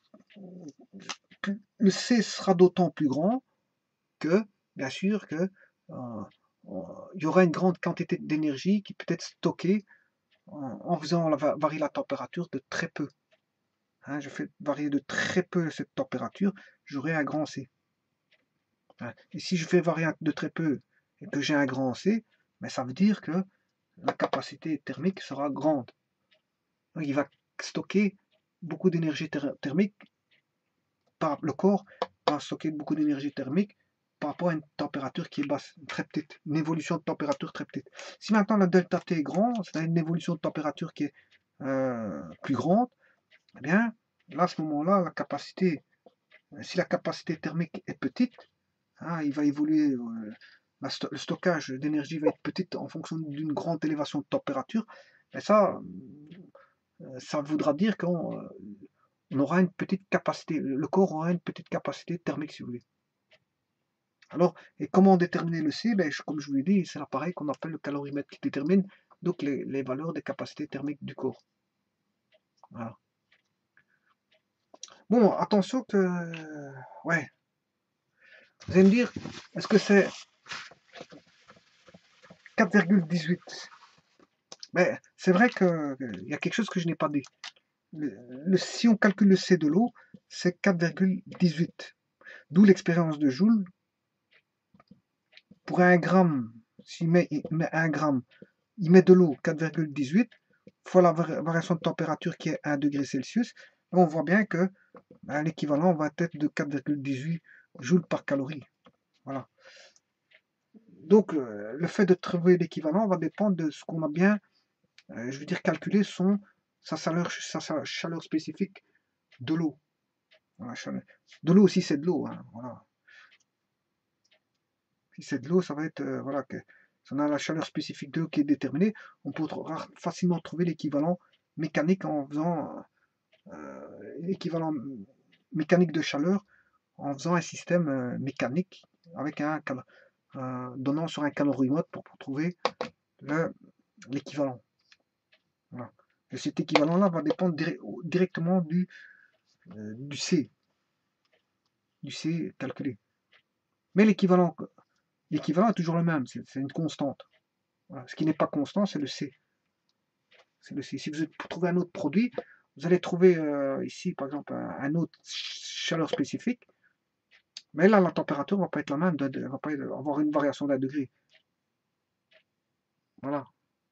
le C sera d'autant plus grand que, bien sûr, que euh, il y aura une grande quantité d'énergie qui peut être stockée en, en faisant la, varier la température de très peu. Hein, je fais varier de très peu cette température, j'aurai un grand C. Hein, et si je fais varier de très peu et que j'ai un grand C, ben ça veut dire que la capacité thermique sera grande. Donc, il va stocker beaucoup d'énergie thermique par le corps va stocker beaucoup d'énergie thermique par rapport à une température qui est basse, très petite, une évolution de température très petite. Si maintenant la delta T est grand, c'est une évolution de température qui est euh, plus grande, eh bien, là, à ce moment-là, la capacité, si la capacité thermique est petite, hein, il va évoluer, euh, la sto- le stockage d'énergie va être petit en fonction d'une grande élévation de température, et ça, euh, ça voudra dire qu'on euh, on aura une petite capacité, le corps aura une petite capacité thermique, si vous voulez. Alors, et comment déterminer le C? Ben, je- comme je vous l'ai dit, c'est l'appareil qu'on appelle le calorimètre qui détermine donc les, les valeurs des capacités thermiques du corps. Voilà. Bon, attention que... Ouais, vous allez me dire, est-ce que c'est quatre virgule dix-huit? Ben, c'est vrai qu'il y a quelque chose que je n'ai pas dit. Le, le- si on calcule le C de l'eau, c'est quatre virgule dix-huit. D'où l'expérience de Joule. Pour un gramme, s'il met, il met un gramme, il met de l'eau quatre virgule dix-huit fois la variation de température qui est un degré Celsius. On voit bien que ben, l'équivalent va être de quatre virgule dix-huit joules par calorie. Voilà. Donc, euh, le fait de trouver l'équivalent va dépendre de ce qu'on a bien, euh, je veux dire, calculé son, sa, chaleur, sa, sa chaleur spécifique de l'eau. Voilà, de l'eau aussi, c'est de l'eau. Hein, voilà. Si c'est de l'eau, ça va être, euh, voilà, que, si on a la chaleur spécifique de l'eau qui est déterminée, on peut facilement trouver l'équivalent mécanique en faisant euh, l'équivalent mécanique de chaleur en faisant un système euh, mécanique avec un euh, donnant sur un calorimètre pour, pour trouver l'équivalent. Voilà. Et cet équivalent-là va dépendre dire, directement du, euh, du C, du C calculé. Mais l'équivalent, l'équivalent est toujours le même, c'est une constante. Voilà. Ce qui n'est pas constant, c'est le C. C'est le C. Si vous trouvez un autre produit, vous allez trouver euh, ici, par exemple, un, un autre chaleur spécifique. Mais là, la température ne va pas être la même, elle va pas avoir une variation d'un degré. Voilà.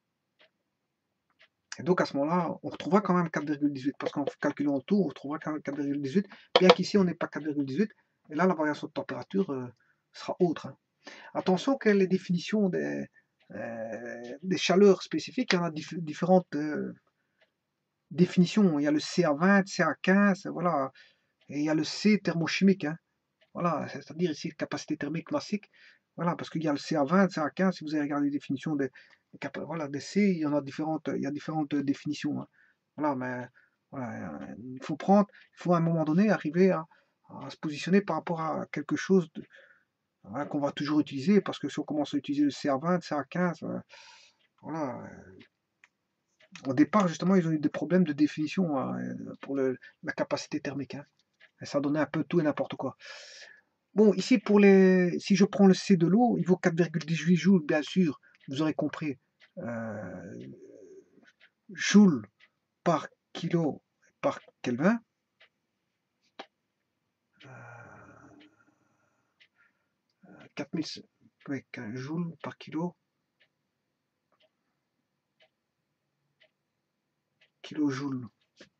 Et donc à ce moment-là, on retrouvera quand même quatre virgule dix-huit, parce qu'en calculant tout, on retrouvera quand même quatre virgule dix-huit, bien qu'ici on n'ait pas quatre virgule dix-huit, et là la variation de température euh, sera autre. Hein. Attention que les définitions des, euh, des chaleurs spécifiques, il y en a diff différentes euh, définitions. Il y a le C A vingt, C A quinze, voilà, et il y a le C thermochimique. Hein. Voilà, c'est-à-dire ici capacité thermique classique. Voilà, parce qu'il y a le C A vingt, C A quinze, si vous avez regardé les définitions des, voilà, des C, il y en a différentes, il y a différentes définitions. Hein. Voilà, mais voilà, il faut prendre, il faut à un moment donné arriver à, à se positionner par rapport à quelque chose de, voilà, qu'on va toujours utiliser, parce que si on commence à utiliser le C A vingt, C A quinze, euh, voilà. Au départ, justement, ils ont eu des problèmes de définition hein, pour le, la capacité thermique. Hein. Et ça donnait un peu tout et n'importe quoi. Bon, ici, pour les, si je prends le C de l'eau, il vaut quatre virgule dix-huit joules, bien sûr, vous aurez compris. Euh, joules par kilo par Kelvin. Euh, quatre mille ouais, joules par kilo. Kilojoules.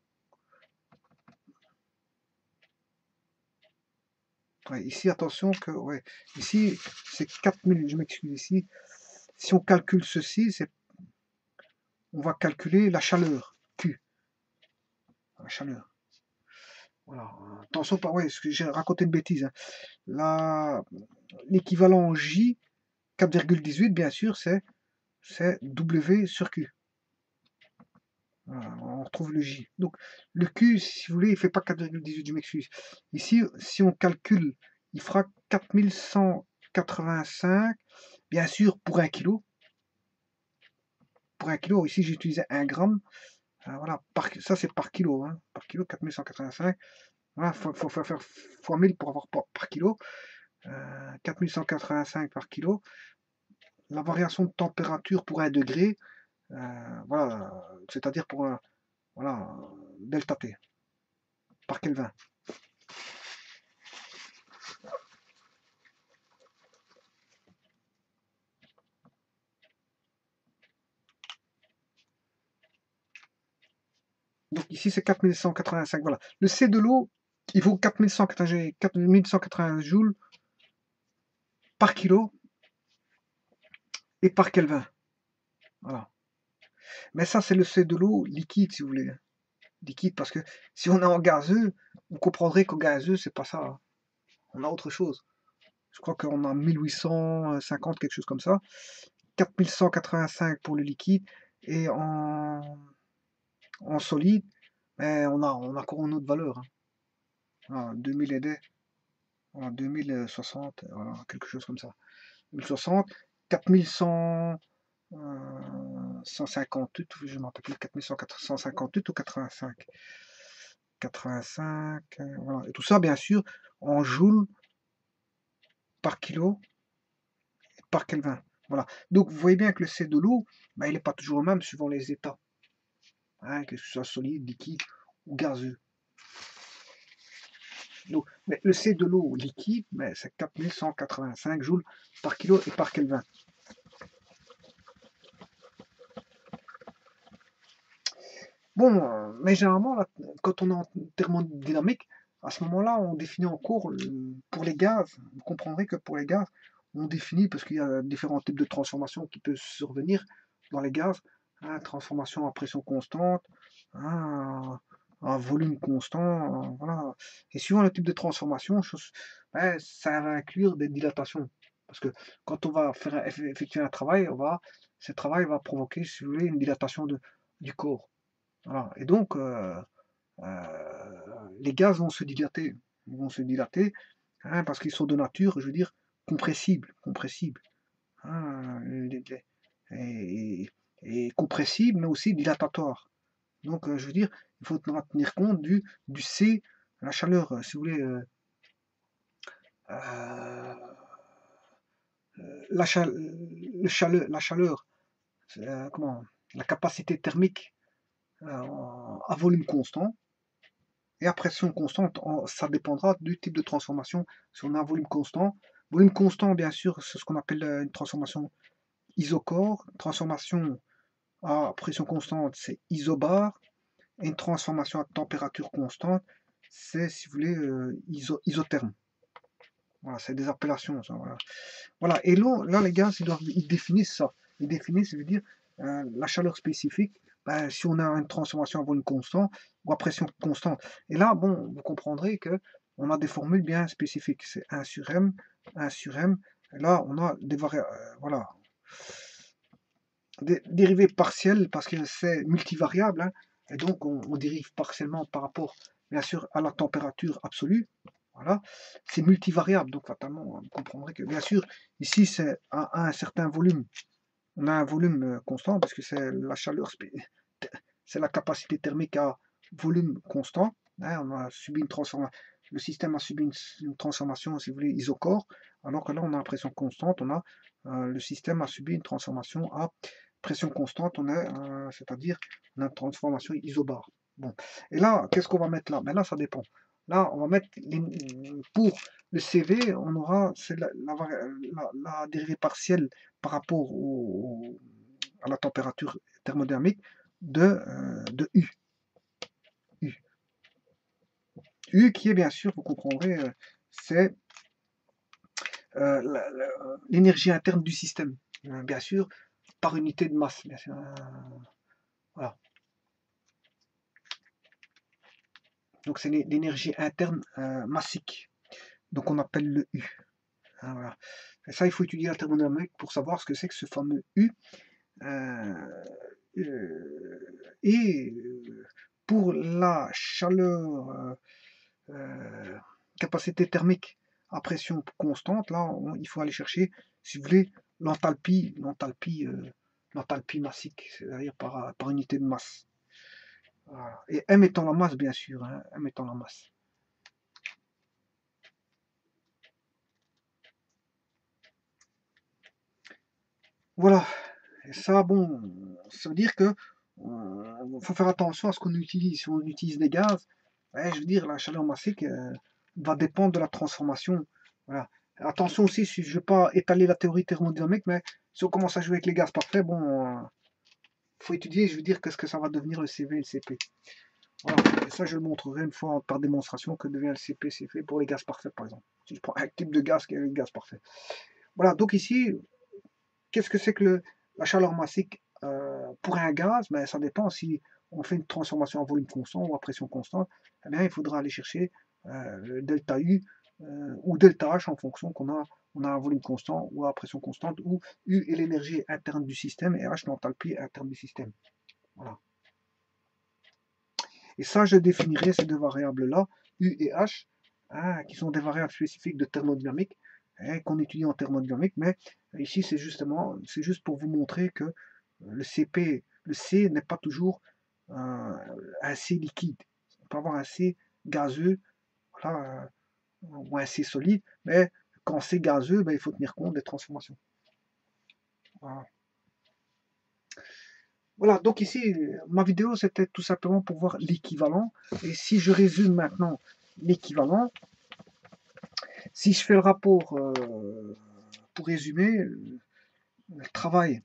Ouais, ici, attention que, ouais, ici, c'est quatre mille, je m'excuse ici. Si on calcule ceci, c'est on va calculer la chaleur, Q. La chaleur. Voilà. Attention, pas, ouais, j'ai raconté une bêtise. Hein. L'équivalent J, quatre virgule dix-huit, bien sûr, c'est W sur Q. Voilà, on retrouve le J. Donc, le Q, si vous voulez, il ne fait pas quatre virgule dix-huit, je m'excuse. Ici, si on calcule, il fera quatre mille cent quatre-vingt-cinq, bien sûr, pour un kilo. Pour un kilo, ici, j'ai utilisé un gramme. Euh, voilà, par, ça c'est par kilo, hein, par kilo, quatre mille cent quatre-vingt-cinq. Voilà, il faut, faut, faut, faire fois mille pour avoir par, par kilo. Euh, quatre mille cent quatre-vingt-cinq par kilo. La variation de température pour un degré, euh, voilà, c'est-à-dire pour un voilà, delta T par Kelvin. Donc ici c'est quatre mille cent quatre-vingt-cinq. Voilà. Le C de l'eau, il vaut quatre mille cent quatre-vingts joules par kilo et par Kelvin. Voilà. Mais ça c'est le C de l'eau liquide si vous voulez. Liquide parce que si on est en gazeux, vous comprendrez qu'au gazeux c'est pas ça. Hein. On a autre chose. Je crois qu'on a mille huit cent cinquante, quelque chose comme ça. quatre mille cent quatre-vingt-cinq pour le liquide. Et en, en solide, ben, on a, on a encore une autre valeur. Hein. Voilà, deux mille et des. Voilà, deux mille soixante, voilà, quelque chose comme ça. deux mille soixante, quatre mille cent, euh, cent cinquante-huit, je ne me rappelle plus, quatre mille cent cinquante-huit ou quatre-vingt-cinq. quatre-vingt-cinq, euh, voilà. Et tout ça, bien sûr, en joules par kilo par Kelvin. Voilà. Donc, vous voyez bien que le C de l'eau, ben, il n'est pas toujours le même suivant les états, hein, que ce soit solide, liquide ou gazeux. Donc, mais le C de l'eau liquide, ben, c'est quatre mille cent quatre-vingt-cinq joules par kilo et par Kelvin. Bon, euh, mais généralement, là, quand on est en thermodynamique, à ce moment-là, on définit en cours, le- pour les gaz, vous comprendrez que pour les gaz, on définit, parce qu'il y a différents types de transformations qui peuvent survenir dans les gaz, hein, transformation à pression constante, hein, à volume constant, euh, voilà. Et suivant le type de transformation, chose- ben, ça va inclure des dilatations. Parce que quand on va faire effectuer un travail, on va, ce travail va provoquer, si vous voulez, une dilatation de, du corps. Voilà. Et donc, euh, euh, les gaz vont se dilater, ils vont se dilater, hein, parce qu'ils sont de nature, je veux dire, compressibles, compressibles, hein, et, et compressibles, mais aussi dilatatoires. Donc, euh, je veux dire, il faut tenir compte du, du C, la chaleur, euh, si vous voulez, euh, euh, la, chale- le chaleur, la chaleur, euh, comment, la capacité thermique euh, à volume constant. Et à pression constante, ça dépendra du type de transformation. Si on a un volume constant, volume constant, bien sûr, c'est ce qu'on appelle une transformation isocore. Transformation à pression constante, c'est isobar. Et une transformation à température constante, c'est, si vous voulez, euh, iso, isotherme. Voilà, c'est des appellations. Ça, voilà. Voilà. Et là, là, les gars, ils, doivent, ils définissent ça. Ils définissent, ça veut dire, euh, la chaleur spécifique, ben, si on a une transformation à volume constant ou à pression constante. Et là, bon, vous comprendrez que on a des formules bien spécifiques. C'est un sur M, un sur M. Et là, on a des vari... euh, voilà, des dérivées partielles parce que c'est multivariable. Hein, et donc, on, on dérive partiellement par rapport, bien sûr, à la température absolue. Voilà, c'est multivariable, donc fatalement, vous comprendrez que, bien sûr, ici, c'est à, à un certain volume. On a un volume euh, constant parce que c'est la chaleur, c'est la capacité thermique à volume constant. Hein, on a subi une transformation, le système a subi une, une transformation, si vous voulez, isocore, alors que là, on a une pression constante, on a, euh, le système a subi une transformation à pression constante, on est, euh, c'est-à-dire une transformation isobare. Bon. Et là, qu'est-ce qu'on va mettre là? Ben là, ça dépend. Là, on va mettre les, pour le C V, on aura la, la, la, la, dérivée partielle par rapport au, à la température thermodynamique de, euh, de U. U. U qui est bien sûr, vous comprendrez, euh, c'est euh, l'énergie interne du système. Euh, bien sûr, par unité de masse. Bien sûr, euh, voilà. Donc c'est l'énergie interne euh, massique. Donc on appelle le U. Hein, voilà. Et ça, il faut étudier la thermodynamique pour savoir ce que c'est que ce fameux U. Euh, euh, et pour la chaleur, euh, euh, capacité thermique à pression constante, là, on, il faut aller chercher, si vous voulez, l'enthalpie, l'enthalpie, euh, l'enthalpie massique, c'est-à-dire par, par unité de masse. Voilà. Et M étant la masse, bien sûr, hein, M étant la masse. Voilà. Et ça, bon, ça veut dire que euh, faut faire attention à ce qu'on utilise. Si on utilise des gaz, ouais, je veux dire, la chaleur massique euh, va dépendre de la transformation. Voilà. Attention aussi, si je ne veux pas étaler la théorie thermodynamique, mais si on commence à jouer avec les gaz parfaits, bon, il euh, faut étudier, je veux dire, qu'est-ce que ça va devenir le C V et le C P. Voilà. Et ça, je le montrerai une fois par démonstration que devient le C P, C V pour les gaz parfaits, par exemple. Si je prends un type de gaz qui est le gaz parfait. Voilà, donc ici, qu'est-ce que c'est que le, la chaleur massique euh, pour un gaz? Ben, ça dépend si on fait une transformation à volume constant ou à pression constante. Eh bien, il faudra aller chercher euh, le delta U euh, ou delta H en fonction qu'on a, on a un volume constant ou à pression constante, où U est l'énergie interne du système et H l'enthalpie interne du système. Voilà. Et ça, je définirai ces deux variables-là, U et H, hein, qui sont des variables spécifiques de thermodynamique, hein, qu'on étudie en thermodynamique, mais ici, c'est justement, c'est juste pour vous montrer que le C P, le C n'est pas toujours euh, un C liquide. On peut avoir un C gazeux, voilà, euh, ou un C solide, mais quand c'est gazeux, ben, il faut tenir compte des transformations. Voilà. Voilà, donc ici, ma vidéo, c'était tout simplement pour voir l'équivalent. Et si je résume maintenant l'équivalent, si je fais le rapport, euh, pour résumer, le travail,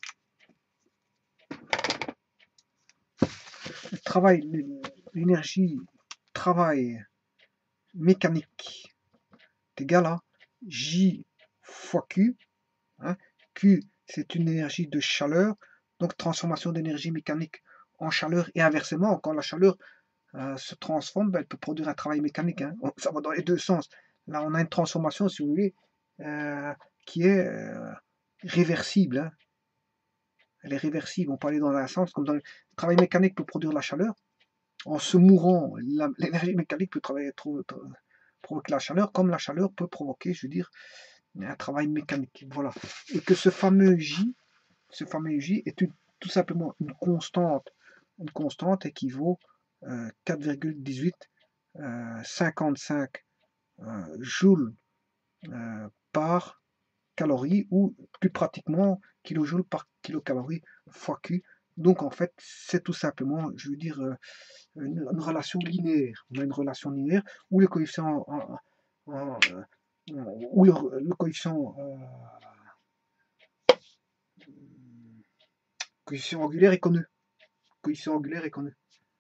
le travail, l'énergie, travail mécanique est égal à J fois Q. Hein. Q, c'est une énergie de chaleur, donc transformation d'énergie mécanique en chaleur, et inversement, quand la chaleur euh, se transforme, ben, elle peut produire un travail mécanique. Hein. Ça va dans les deux sens. Là, on a une transformation, si vous voulez, euh, qui est euh, réversible. Hein. Elle est réversible. On peut aller dans un sens, comme dans le travail mécanique peut produire la chaleur. En se mourant, l'énergie mécanique peut travailler, provoquer la chaleur, comme la chaleur peut provoquer, je veux dire, un travail mécanique. Voilà. Et que ce fameux J, ce fameux J est une, tout simplement une constante, une constante équivaut euh, quatre virgule dix-huit euh, cinquante-cinq euh, joules euh, par calorie, ou plus pratiquement kilojoules par kilocalorie fois Q. Donc en fait, c'est tout simplement, je veux dire, euh, une, une relation linéaire. On a une relation linéaire où le coefficient, en, en, en, où le, le coefficient, euh, coefficient angulaire est connu. Coefficient angulaire est connu.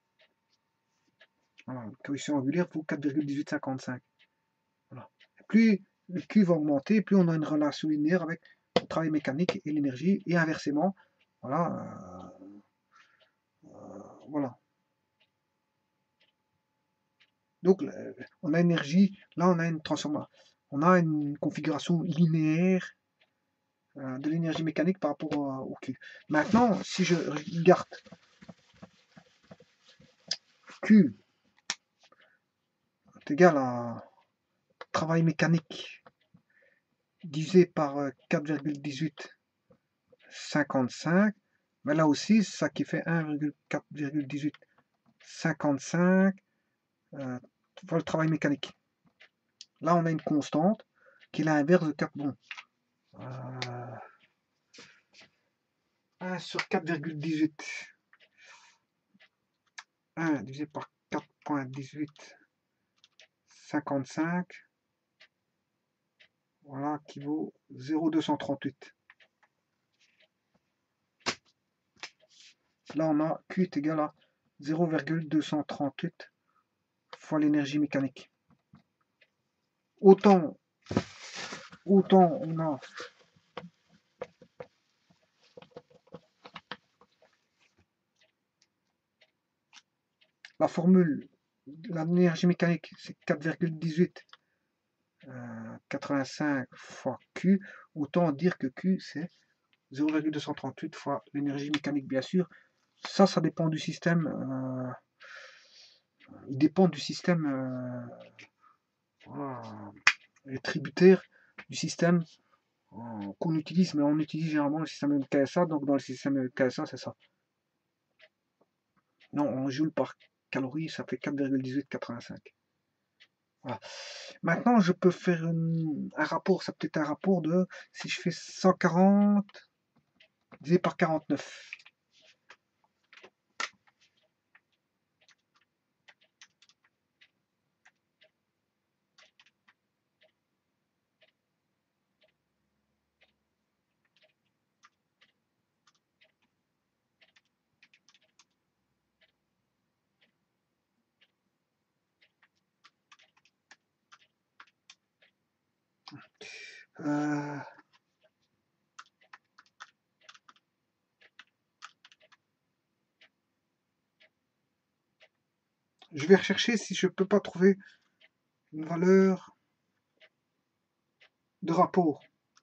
Voilà, le coefficient angulaire vaut quatre virgule dix-huit cinquante-cinq. Voilà. Plus le Q va augmenter, plus on a une relation linéaire avec le travail mécanique et l'énergie, et inversement. Voilà. Euh, euh, voilà. Donc, on a énergie, là on a une transformation, on a une configuration linéaire euh, de l'énergie mécanique par rapport au, au Q. Maintenant, si je regarde Q est égal à travail mécanique divisé par quatre virgule dix-huit cinquante-cinq, mais là aussi, c'est ça qui fait un virgule quatre virgule dix-huit cinquante-cinq euh, pour le travail mécanique. Là, on a une constante qui est l'inverse de quatre. Bon, euh, un sur quatre virgule dix-huit. un divisé par quatre virgule dix-huit cinquante-cinq. Voilà, qui vaut zéro virgule deux cent trente-huit. Là, on a Q est égal à zéro virgule deux cent trente-huit fois l'énergie mécanique. Autant, autant on a la formule de l'énergie mécanique, c'est quatre virgule dix-huit quatre-vingt-cinq fois Q, autant dire que Q c'est zéro virgule deux cent trente-huit fois l'énergie mécanique, bien sûr. Ça, ça dépend du système. Euh, il dépend du système euh, voilà, les tributaires du système euh, qu'on utilise, mais on utilise généralement le système K S A, donc dans le système K S A, c'est ça. Non, en joules par calorie, ça fait quatre virgule dix-huit quatre-vingt-cinq. Voilà. Maintenant, je peux faire une, un rapport, ça peut être un rapport de, si je fais cent quarante divisé par quarante-neuf. Euh, je vais rechercher si je peux pas trouver une valeur de rapport.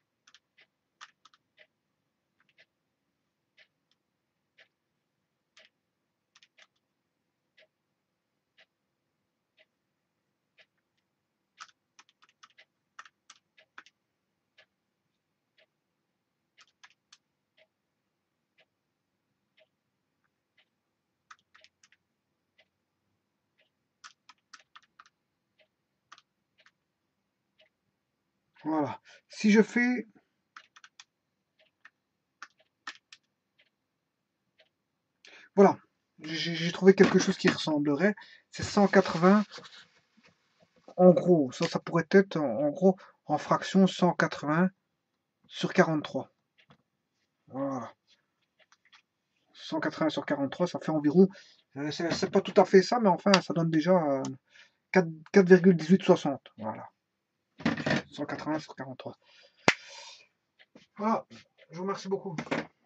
Voilà. Si je fais... Voilà. J'ai trouvé quelque chose qui ressemblerait. C'est cent quatre-vingts. En gros, ça, ça pourrait être en, en gros en fraction cent quatre-vingts sur quarante-trois. Voilà. cent quatre-vingts sur quarante-trois, ça fait environ... Euh, c'est pas tout à fait ça, mais enfin, ça donne déjà euh, quatre virgule dix-huit soixante. Voilà. cent quatre-vingts sur quarante-trois. Voilà. Je vous remercie beaucoup.